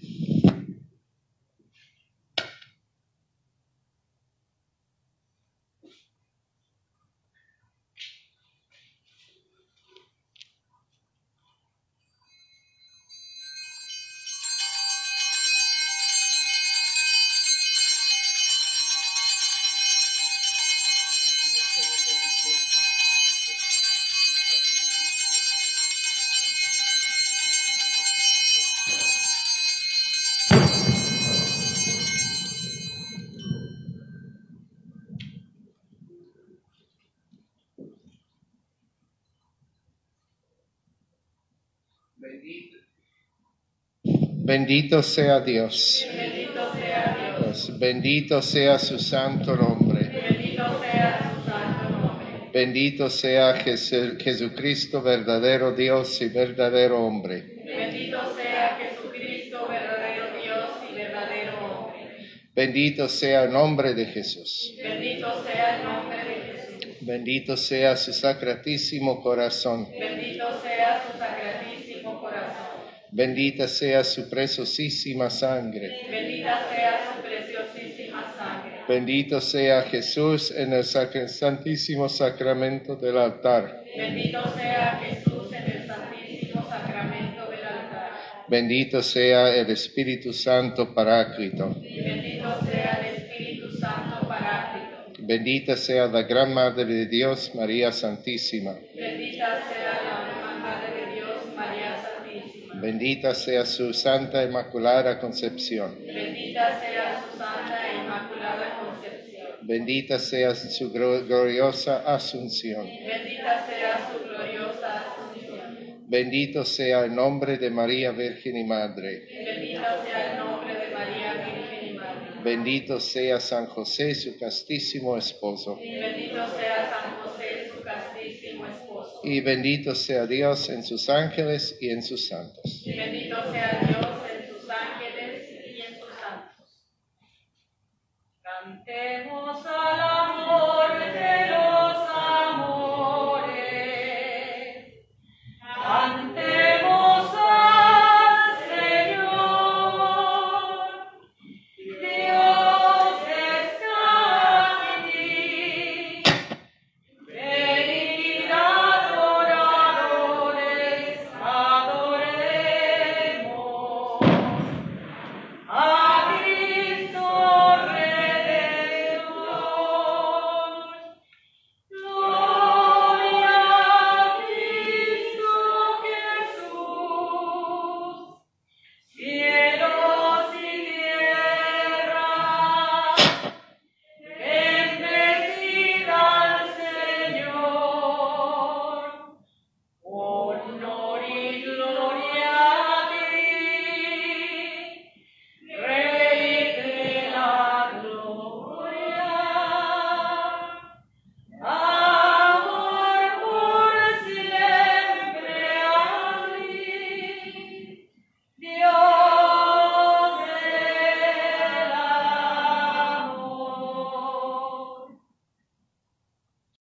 Bendito sea Dios. Bendito sea Dios. Bendito sea su santo nombre. Bendito sea su santo nombre. Bendito sea Jesu- Jesucristo, verdadero Dios y verdadero hombre. Bendito sea Jesucristo, verdadero Dios y verdadero hombre. Bendito sea el nombre de Jesús. Bendito sea el nombre de Jesús. Bendito sea su sacratísimo corazón. Bendito sea su sacratísimo corazón. Bendita sea su preciosísima sangre. Bendita sea su preciosísima sangre. Bendito sea Jesús en el sacra- santísimo sacramento del altar. Bendito sea Jesús en el santísimo sacramento del altar. Bendito sea el Espíritu Santo Paráclito. Bendito sea el Espíritu Santo Paráclito. Bendita sea la Gran Madre de Dios, María Santísima. Bendita sea la Gran Madre de Dios, María Santísima. Bendita sea su Santa Inmaculada Concepción. Bendita sea su Santa e Inmaculada Concepción. Bendita sea su glo- gloriosa Asunción. Bendita sea su gloriosa Asunción. Bendito sea el nombre de María Virgen y Madre. Bendito sea el nombre de María Virgen y Madre. Bendito sea San José, su castísimo esposo. Bendito sea San José, su castísimo esposo. Y bendito sea Dios en sus ángeles y en sus santos. Y bendito sea Dios en sus ángeles y en sus santos. Cantemos a la